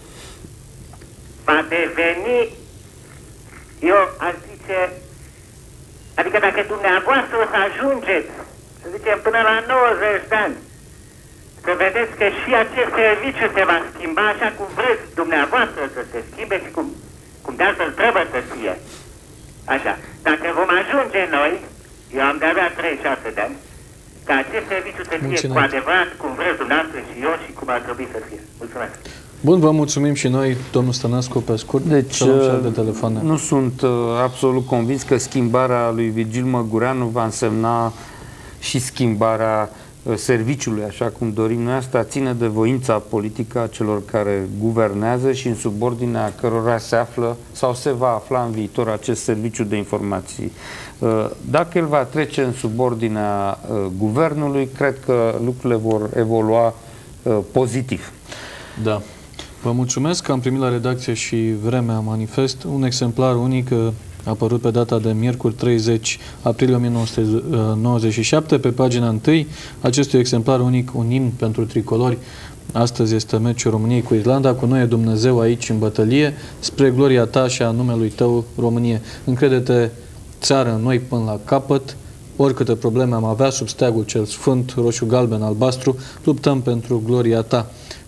va deveni, eu aș zice, adică dacă dumneavoastră o să ajungeți, să zicem, până la 90 de ani, să vedeți că și acest serviciu se va schimba așa cum vreți dumneavoastră să se schimbe și cum de altfel trebuie să fie. Așa. Dacă vom ajunge noi, eu am de-abia 36 de ani, ca acest serviciu să fie cu adevărat cum vreți dumneavoastră și eu și cum ar trebui să fie. Mulțumesc. Bun, vă mulțumim și noi, domnul Stănescu, pe scurt. Deci, nu sunt absolut convins că schimbarea lui Virgil Măgureanu va însemna și schimbarea serviciului, așa cum dorim noi. Asta ține de voința politică a celor care guvernează și în subordinea cărora se află sau se va afla în viitor acest serviciu de informații. Dacă el va trece în subordinea guvernului, cred că lucrurile vor evolua pozitiv. Da. Vă mulțumesc că am primit la redacție și Vremea Manifest un exemplar unic apărut pe data de miercuri 30 aprilie 1997 pe pagina 1 acestui exemplar unic, un imn pentru tricolori. Astăzi este meciul României cu Irlanda, cu noi e Dumnezeu aici în bătălie, spre gloria ta și a numelui tău, Românie. Încrede-te, țară, în noi până la capăt, oricâte probleme am avea, sub steagul cel sfânt, roșu, galben, albastru, luptăm pentru gloria ta.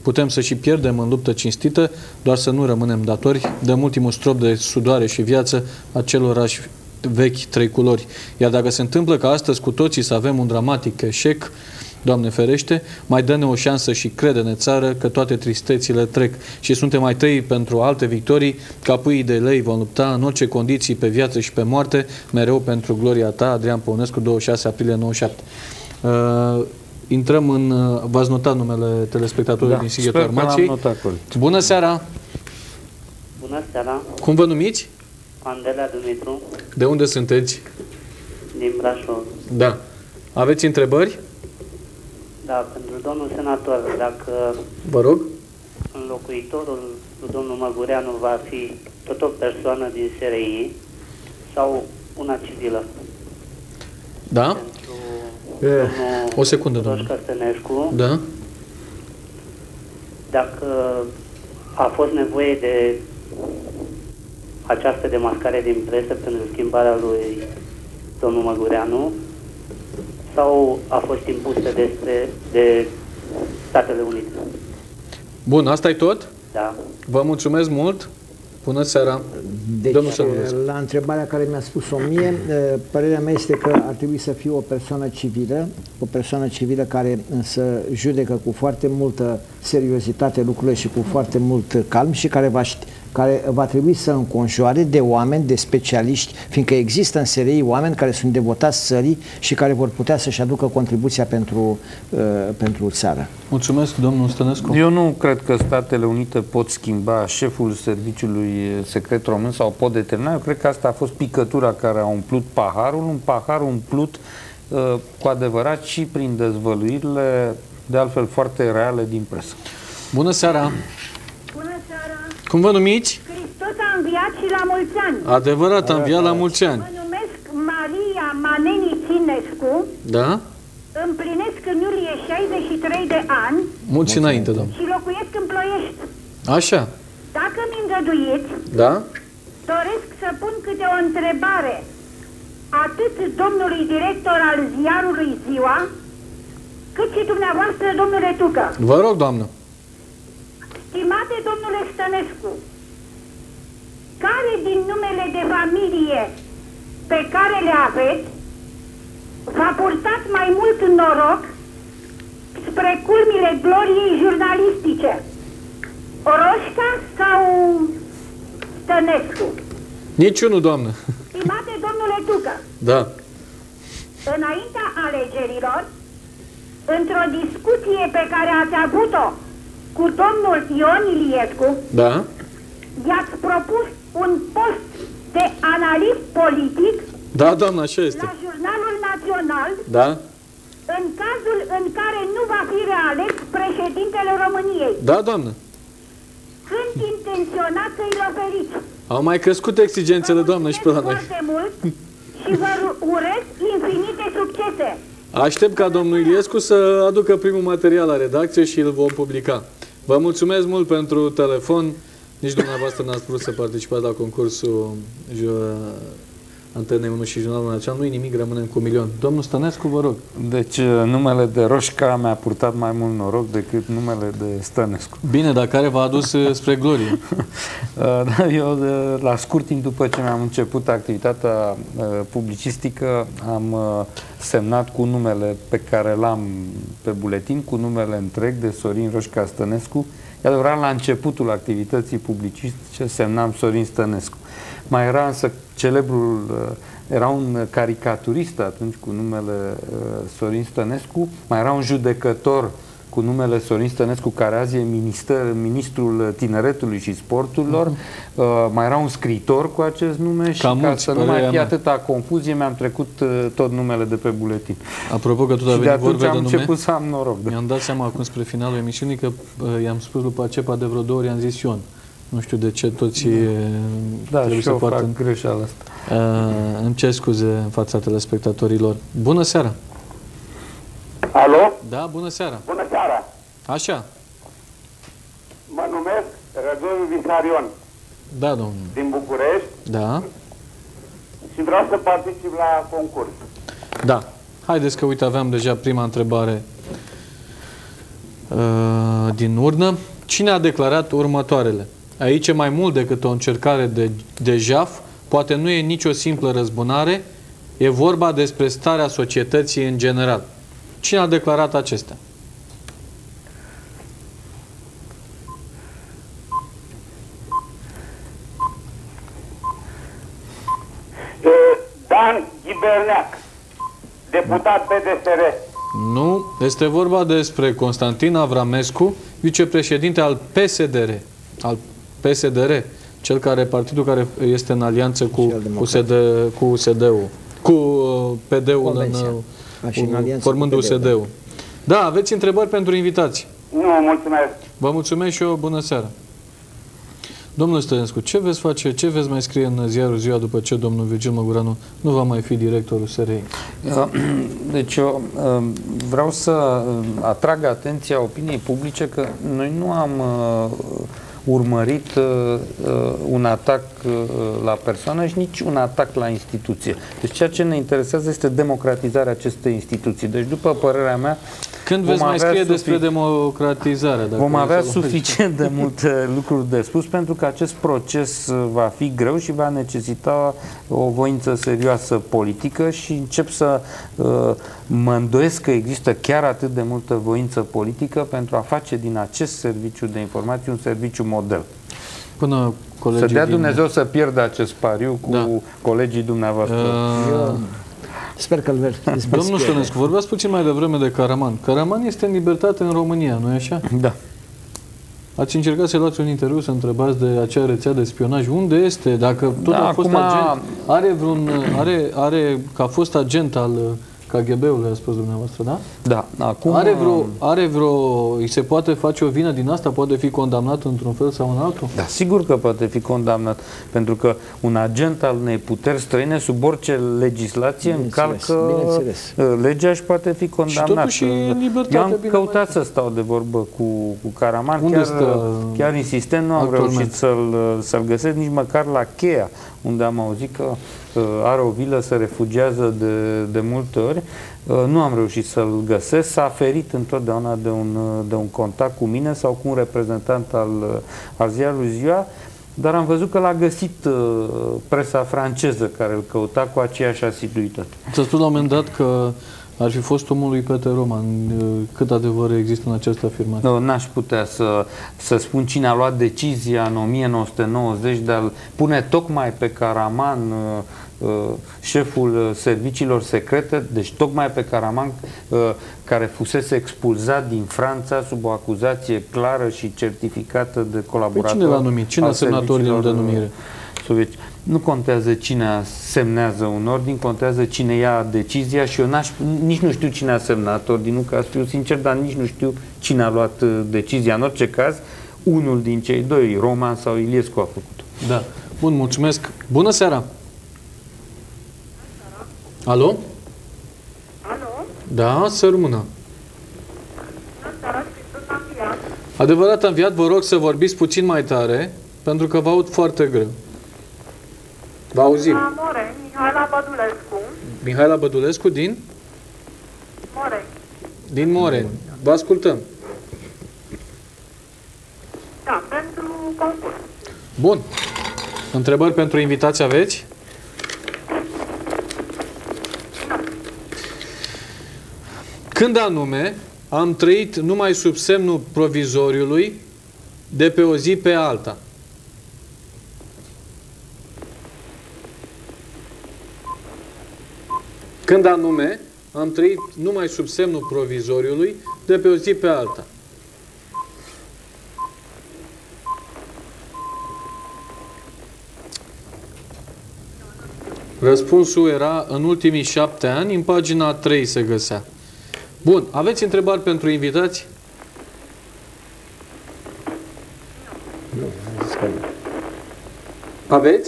Putem să și pierdem în luptă cinstită, doar să nu rămânem datori. Dăm ultimul strop de sudoare și viață acelorași vechi trei culori. Iar dacă se întâmplă ca astăzi cu toții să avem un dramatic eșec, Doamne ferește, mai dă-ne o șansă și crede-ne, țară, că toate tristețile trec și suntem mai tăi pentru alte victorii, ca puii de lei vom lupta în orice condiții, pe viață și pe moarte, mereu pentru gloria ta. Adrian Păunescu, 26 aprilie 97. Intrăm în... V-ați notat numele telespectatorului din Sighetul Armației. Bună seara! Bună seara! Cum vă numiți? Andelea Dumitru. De unde sunteți? Din Brașov. Da. Aveți întrebări? Da, pentru domnul senator, dacă vă rog, înlocuitorul lui domnul Măgureanu va fi tot o persoană din SRI sau una civilă? Da? Pentru o secundă, domnule. Roșca Stănescu. Da? Dacă a fost nevoie de această demascare din presă pentru schimbarea lui domnul Măgureanu, sau a fost impusă de Statele Unite? Bun, asta e tot? Da. Vă mulțumesc mult. Bună seara. Deci, la întrebarea care mi-a spus-o mie, părerea mea este că ar trebui să fie o persoană civilă care însă judecă cu foarte multă seriozitate lucrurile și cu foarte mult calm și care va trebui să înconjoare de oameni, de specialiști, fiindcă există în SRI oameni care sunt devotați țării și care vor putea să-și aducă contribuția pentru țară. Mulțumesc, domnul Stănescu. Eu nu cred că Statele Unite pot schimba șeful serviciului secret român sau pot determina. Eu cred că asta a fost picătura care a umplut paharul, un pahar umplut cu adevărat și prin dezvăluirile, de altfel foarte reale, din presă. Bună seara! Bună seara! Cum vă numiți? Hristos a înviat și la mulți ani. Adevărat, a înviat la mulți ani. Mă numesc Maria Maneni Ținescu. Da? Împlinesc în iulie 63 de ani. Mulți înainte, domnule. Și locuiesc în Ploiești. Așa. Dacă mi îngăduiți, da? Doresc să pun câte o întrebare atât domnului director al ziarului Ziua, cât și dumneavoastră, domnule Tucă. Vă rog, doamnă. Stimate domnule Stănescu, care din numele de familie pe care le aveți v-a purtat mai mult noroc spre culmile gloriei jurnalistice? Oroșca sau Stănescu? Niciunul, doamnă. Stimate domnule Tucă, da. Înaintea alegerilor, într-o discuție pe care ați avut-o cu domnul Ion Iliescu, da, i-ați propus un post de analist politic, da, doamnă, așa este, la Jurnalul Național, da, în cazul în care nu va fi reales președintele României. Da, doamnă. Când intenționați să-i oferiți? Au mai crescut exigențele, doamnă, și pe la noi. Foarte mult și vă urez infinite succese. Aștept ca domnul Iliescu să aducă primul material la redacție și îl vom publica. Vă mulțumesc mult pentru telefon. Nici dumneavoastră n-ați vrut să participați la concursul Antenei 1 și Jurnalul Național. Nu-i nimic, rămânem cu 1.000.000. Domnul Stănescu, vă rog. Deci numele de Roșca mi-a purtat mai mult noroc decât numele de Stănescu. Bine, dar care v-a adus spre glorie? Eu, la scurt timp după ce mi-am început activitatea publicistică, am semnat cu numele pe care l-am pe buletin, cu numele întreg de Sorin Roșca Stănescu. E adevărat, la începutul activității publicistice semnam Sorin Stănescu. Mai era însă celebrul, era un caricaturist atunci cu numele Sorin Stănescu, mai era un judecător cu numele Sorin Stănescu, care azi e ministrul tineretului și sporturilor, mai era un scriitor cu acest nume și ca să nu mai fie atâta confuzie, mi-am trecut tot numele de pe buletin. Apropo că tot a venit vorbe de nume, început să am noroc. Mi-am dat seama acum spre finalul emisiunii că i-am spus după aceea de vreo 2 ori, am zis Ion. Nu știu de ce toți trebuie și să fac greșeala asta. Îmi cer scuze în fața telespectatorilor. Bună seara! Alo? Da, bună seara! Bună seara! Așa. Mă numesc Războiu Visarion. Da, domnule. Din București. Da. Și vreau să particip la concurs. Da. Haideți că, uite, aveam deja prima întrebare din urnă. Cine a declarat următoarele? Aici e mai mult decât o încercare de jaf, poate nu e nicio simplă răzbunare, e vorba despre starea societății în general. Cine a declarat acestea? Dan Ghiberneac, deputat PDSR. Nu, este vorba despre Constantin Avramescu, vicepreședinte al PSDR. Al PSDR, cel care, partidul care este în alianță cu USD-ul, cu PD-ul, formând USD-ul. Da, aveți întrebări pentru invitații? Nu, mulțumesc. Vă mulțumesc și eu, bună seara. Domnul Stănescu, ce veți face, ce veți mai scrie în ziarul Ziua după ce domnul Virgil Măgureanu nu va mai fi directorul SRI? Deci eu vreau să atrag atenția opiniei publice că noi nu am urmărit un atac la persoană și nici un atac la instituție. Deci ceea ce ne interesează este democratizarea acestei instituții. Deci după părerea mea, când veți mai scrie despre democratizare? Vom avea suficient de multe lucruri de spus, pentru că acest proces va fi greu și va necesita o voință serioasă politică și încep să mă îndoiesc că există chiar atât de multă voință politică pentru a face din acest serviciu de informații un serviciu model. Până să dea Dumnezeu să pierdă acest pariu cu colegii dumneavoastră. Sper că îl veți. Domnul Stănescu, vorbeați puțin mai devreme de Caraman. Caraman este în libertate în România, nu-i așa? Da. Ați încercat să luați un interviu, să întrebați de acea rețea de spionaj. Unde este? Dacă tot a fost agent, are că a fost agent al KGB-ului, a spus dumneavoastră, da? Da. Acum îi se poate face o vină din asta? Poate fi condamnat într-un fel sau în altul? Da, sigur că poate fi condamnat, pentru că un agent al unei puteri străine sub orice legislație încalcă legea și poate fi condamnat. Și totuși în libertate. Eu am căutat să stau de vorbă cu Caraman, chiar insistent, nu am reușit să-l găsesc nici măcar la Cheia, unde am auzit că are o vilă, se refugiază de multe ori. Nu am reușit să-l găsesc. S-a ferit întotdeauna de un contact cu mine sau cu un reprezentant al ziarului Ziua, dar am văzut că l-a găsit presa franceză care îl căuta cu aceeași asiduitate. S-a spus la un moment dat că ar fi fost omul lui Peter Roman. Cât adevăr există în această afirmație? N-aș putea să spun cine a luat decizia în 1990 de a-l pune tocmai pe Caraman șeful serviciilor secrete, deci tocmai pe Caraman, care fusese expulzat din Franța sub o acuzație clară și certificată de colaborator. Cine l-a numit? Cine a semnat ordinul de numire? Nu contează cine semnează un ordin, contează cine ia decizia și eu nici nu știu cine a semnat ordinul, ca să fiu sincer, dar nici nu știu cine a luat decizia. În orice caz, unul din cei doi, Roman sau Iliescu, a făcut-o. Da. Bun, mulțumesc. Bună seara! Alo? Alo? Da, să rămână. Adevărat înviat, vă rog să vorbiți puțin mai tare, pentru că vă aud foarte greu. Vă auzim. Moreni, Mihaela Bădulescu. Mihaela Bădulescu din? Moreni. Din Moreni. Vă ascultăm. Da, pentru concurs. Bun. Întrebări pentru invitați aveți? Când anume am trăit numai sub semnul provizoriului de pe o zi pe alta? Când anume am trăit numai sub semnul provizoriului de pe o zi pe alta? Răspunsul era în ultimii 7 ani, în pagina 3 se găsea. Bun, aveți întrebări pentru invitați? Aveți?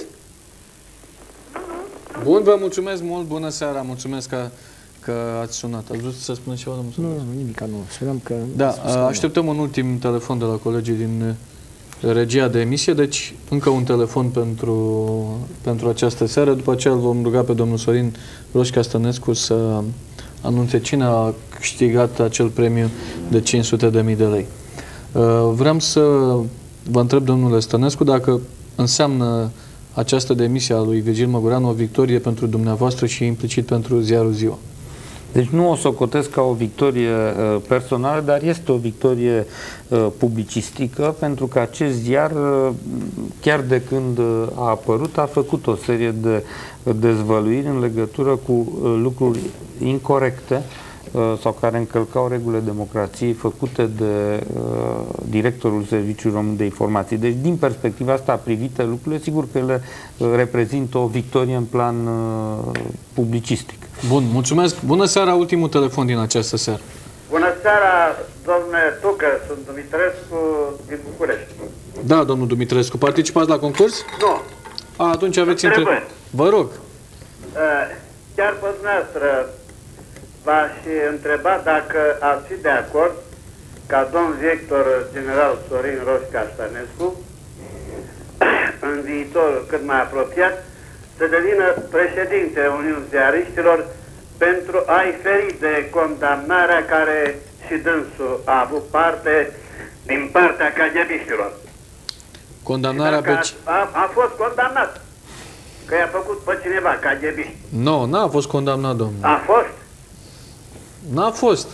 Bun, vă mulțumesc mult, bună seara, mulțumesc că ați sunat. Ați vrut să spuneți ceva, domnul? Nu, nimic, nu. Sperăm că... Da, așteptăm un ultim telefon de la colegii din regia de emisie, deci încă un telefon pentru această seară. După aceea îl vom ruga pe domnul Sorin Roșca Stănescu să anunțe cine a câștigat acel premiu de 500.000 de lei. Vreau să vă întreb, domnule Stănescu, dacă înseamnă această demisie a lui Virgil Măgureanu o victorie pentru dumneavoastră și implicit pentru ziarul Ziua. Deci nu o socotesc ca o victorie personală, dar este o victorie publicistică, pentru că acest ziar, chiar de când a apărut, a făcut o serie de dezvăluiri în legătură cu lucruri incorecte sau care încălcau regulile democrației făcute de directorul Serviciului Român de Informații. Deci, din perspectiva asta privită lucrurile, sigur că le reprezintă o victorie în plan publicistic. Bun, mulțumesc. Bună seara, ultimul telefon din această seară. Bună seara, domnule Tucă, sunt Dumitrescu din București. Da, domnul Dumitrescu, participați la concurs? Nu. Atunci aveți întrebări. Vă rog. Chiar pe dumneavoastră v-aș întreba dacă ați fi de acord ca domn director general Sorin Roșca Stănescu în viitorul cât mai apropiat să devină președinte Uniunii Ziariștilor pentru a-i feri de condamnarea care și dânsul a avut parte din partea KGB-știlor. Condamnarea pe... A fost condamnat că i-a făcut pe cineva KGB. Nu, n-a fost condamnat, domnule. A fost? N-a fost.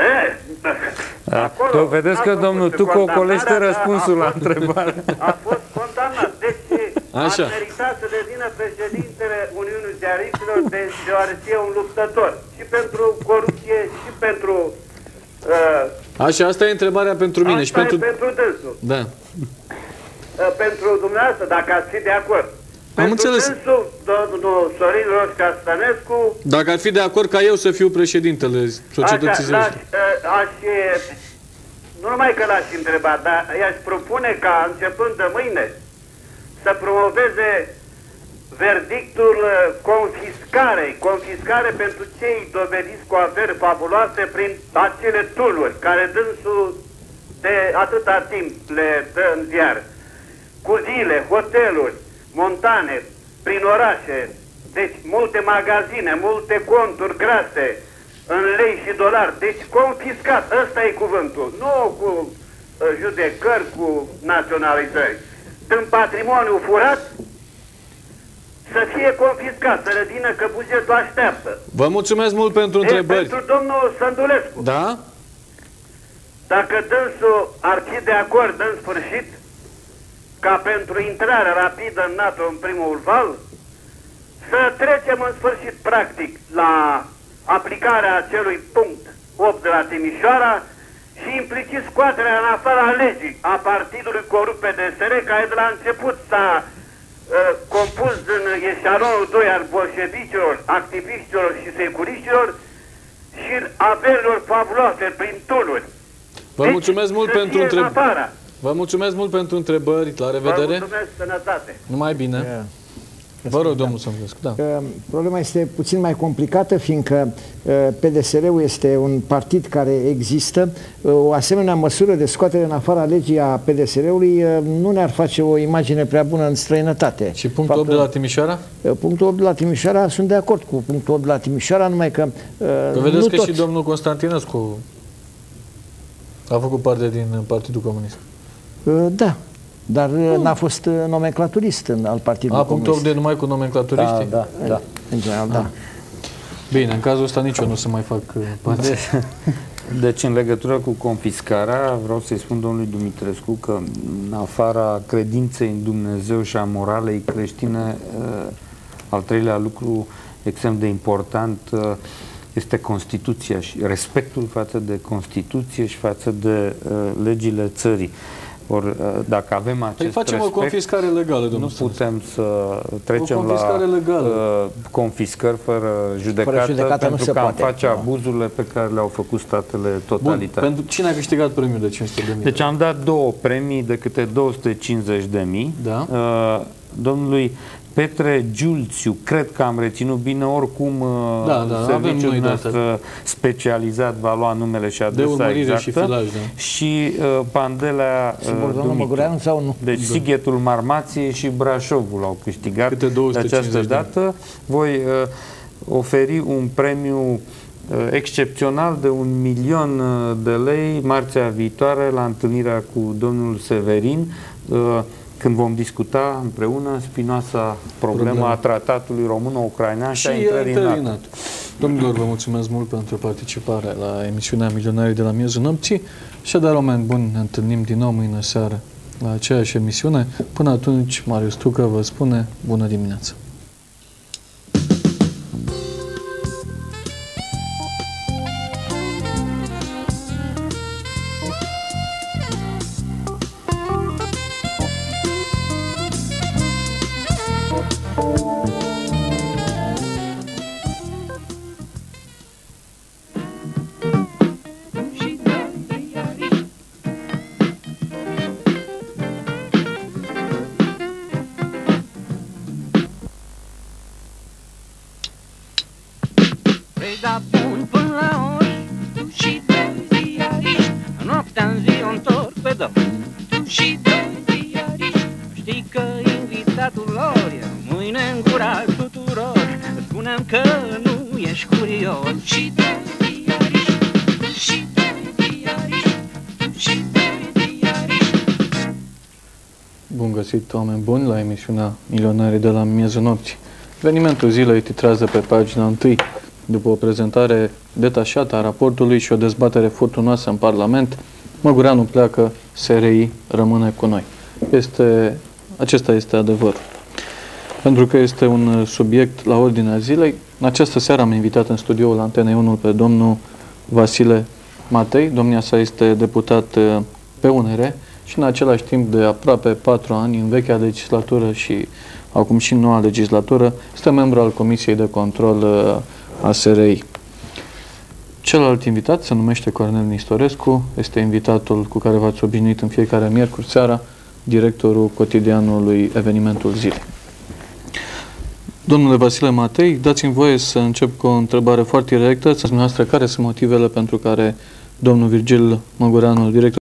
Vedeți că domnul Tucă ocolește răspunsul la întrebare. A fost condamnat. Deci a meritat să devină președintele Uniunii Ziariștilor, deoarece e un luptător. Și pentru corupție, și pentru... Așa, asta e întrebarea pentru mine. Asta și pentru dânsul. Da. Pentru dumneavoastră, dacă ați fi de acord. Am înțeles. Dânsul, domnul Sorin Roșca Stănescu... Dacă ar fi de acord ca eu să fiu președintele societății ziariștilor. Nu numai că l-aș întreba, dar i-aș propune ca, începând de mâine, să promoveze verdictul confiscare pentru cei dovediți cu averi fabuloase prin acele tool-uri care dânsul de atâta timp le dă în ziar. Cu zile, hoteluri, montane, prin orașe, deci multe magazine, multe conturi grase, în lei și dolari, deci confiscat, ăsta e cuvântul, nu cu judecări, cu naționalizări. În patrimoniu furat, să fie confiscat, să revină că bugetul așteaptă. Vă mulțumesc mult pentru întrebări. Pentru domnul Sândulescu. Da? Dacă dânsul ar fi de acord în sfârșit, ca pentru intrarea rapidă în NATO în primul val, să trecem în sfârșit practic la aplicarea acelui punct 8 de la Timișoara și implicit scoaterea în afara legii a partidului corupt PDSR, care de la început s-a compus din eșalonul 2 al bolșevicilor, activiștilor și securiștilor și averilor fabuloase prin tunuri. Vă mulțumesc mult pentru întrebări. Vă mulțumesc mult pentru întrebări. La revedere. Vă mulțumesc, sănătate. Numai bine. Vă rog, domnul Sândulescu. Da. Problema este puțin mai complicată, fiindcă PDSR-ul este un partid care există. O asemenea măsură de scoatere în afara legii a PDSR-ului nu ne-ar face o imagine prea bună în străinătate. Și punctul 8 de la Timișoara? Punctul 8 de la Timișoara, sunt de acord cu punctul 8 de la Timișoara, numai că vedeți că și domnul Constantinescu a făcut parte din Partidul Comunist. Da. Dar n-a fost nomenclaturist al Partidului Comunist. Punctul 8 de numai cu nomenclaturiștii? Da. În general, da. Bine, în cazul ăsta nici eu nu să mai fac parte. Deci, în legătură cu confiscarea, vreau să-i spun domnului Dumitrescu că în afara credinței în Dumnezeu și a moralei creștine, al treilea lucru extrem de important este Constituția și respectul față de Constituție și față de legile țării. Or, dacă avem acest facem respect, o confiscare legală, domnul. Nu putem să trecem la confiscări fără judecată, pentru că am face abuzurile pe care le-au făcut statele totalitare. Pentru cine a câștigat premiul de 500.000? Deci am dat 2 premii de câte 250.000. Da. Domnului Petre Giulțiu, cred că am reținut bine, oricum serviciul nostru specializat va lua numele și adresa exactă. Și Pandelea Măgureanu sau nu? Deci Sighetul Marmației și Brașovul au câștigat de această dată. Voi oferi un premiu excepțional de 1.000.000 de lei marțea viitoare la întâlnirea cu domnul Severin, când vom discuta împreună spinoasa problemă a tratatului româno-ucrainean și a intrării în NATO. Domnilor, vă mulțumesc mult pentru participare la emisiunea Milionarii de la miezul nopții și de oameni buni, ne întâlnim din nou mâine seară la aceeași emisiune. Până atunci, Marius Tucă vă spune bună dimineața! Da bun până la ori, tu și doi ziariști, noaptea în zi o întorc pe două. Tu și doi ziariști, știi că invitatul lor e mâine în gura tuturor. Spunem că nu ești curios. Și doi ziariști, tu și doi ziariști, tu și doi ziariști. Bun găsit, oameni buni, la emisiunea Milionarii de la miezul nopții. Evenimentul zilei titrează pe pagina 1. După o prezentare detașată a raportului și o dezbatere furtunoasă în Parlament, Măgureanu pleacă, SRI rămâne cu noi. Acesta este adevărul. Pentru că este un subiect la ordinea zilei, în această seară am invitat în studioul Antenei 1 pe domnul Vasile Matei. Domnia sa este deputat pe UNR și în același timp de aproape 4 ani, în vechea legislatură și acum și în noua legislatură, este membru al Comisiei de Control a SRI. Celălalt invitat se numește Cornel Nistorescu, este invitatul cu care v-ați obișnuit în fiecare miercuri seara, directorul cotidianului Evenimentul Zilei. Domnule Vasile Matei, dați-mi voie să încep cu o întrebare foarte directă. Să-mi noastră care sunt motivele pentru care domnul Virgil Măgureanu, director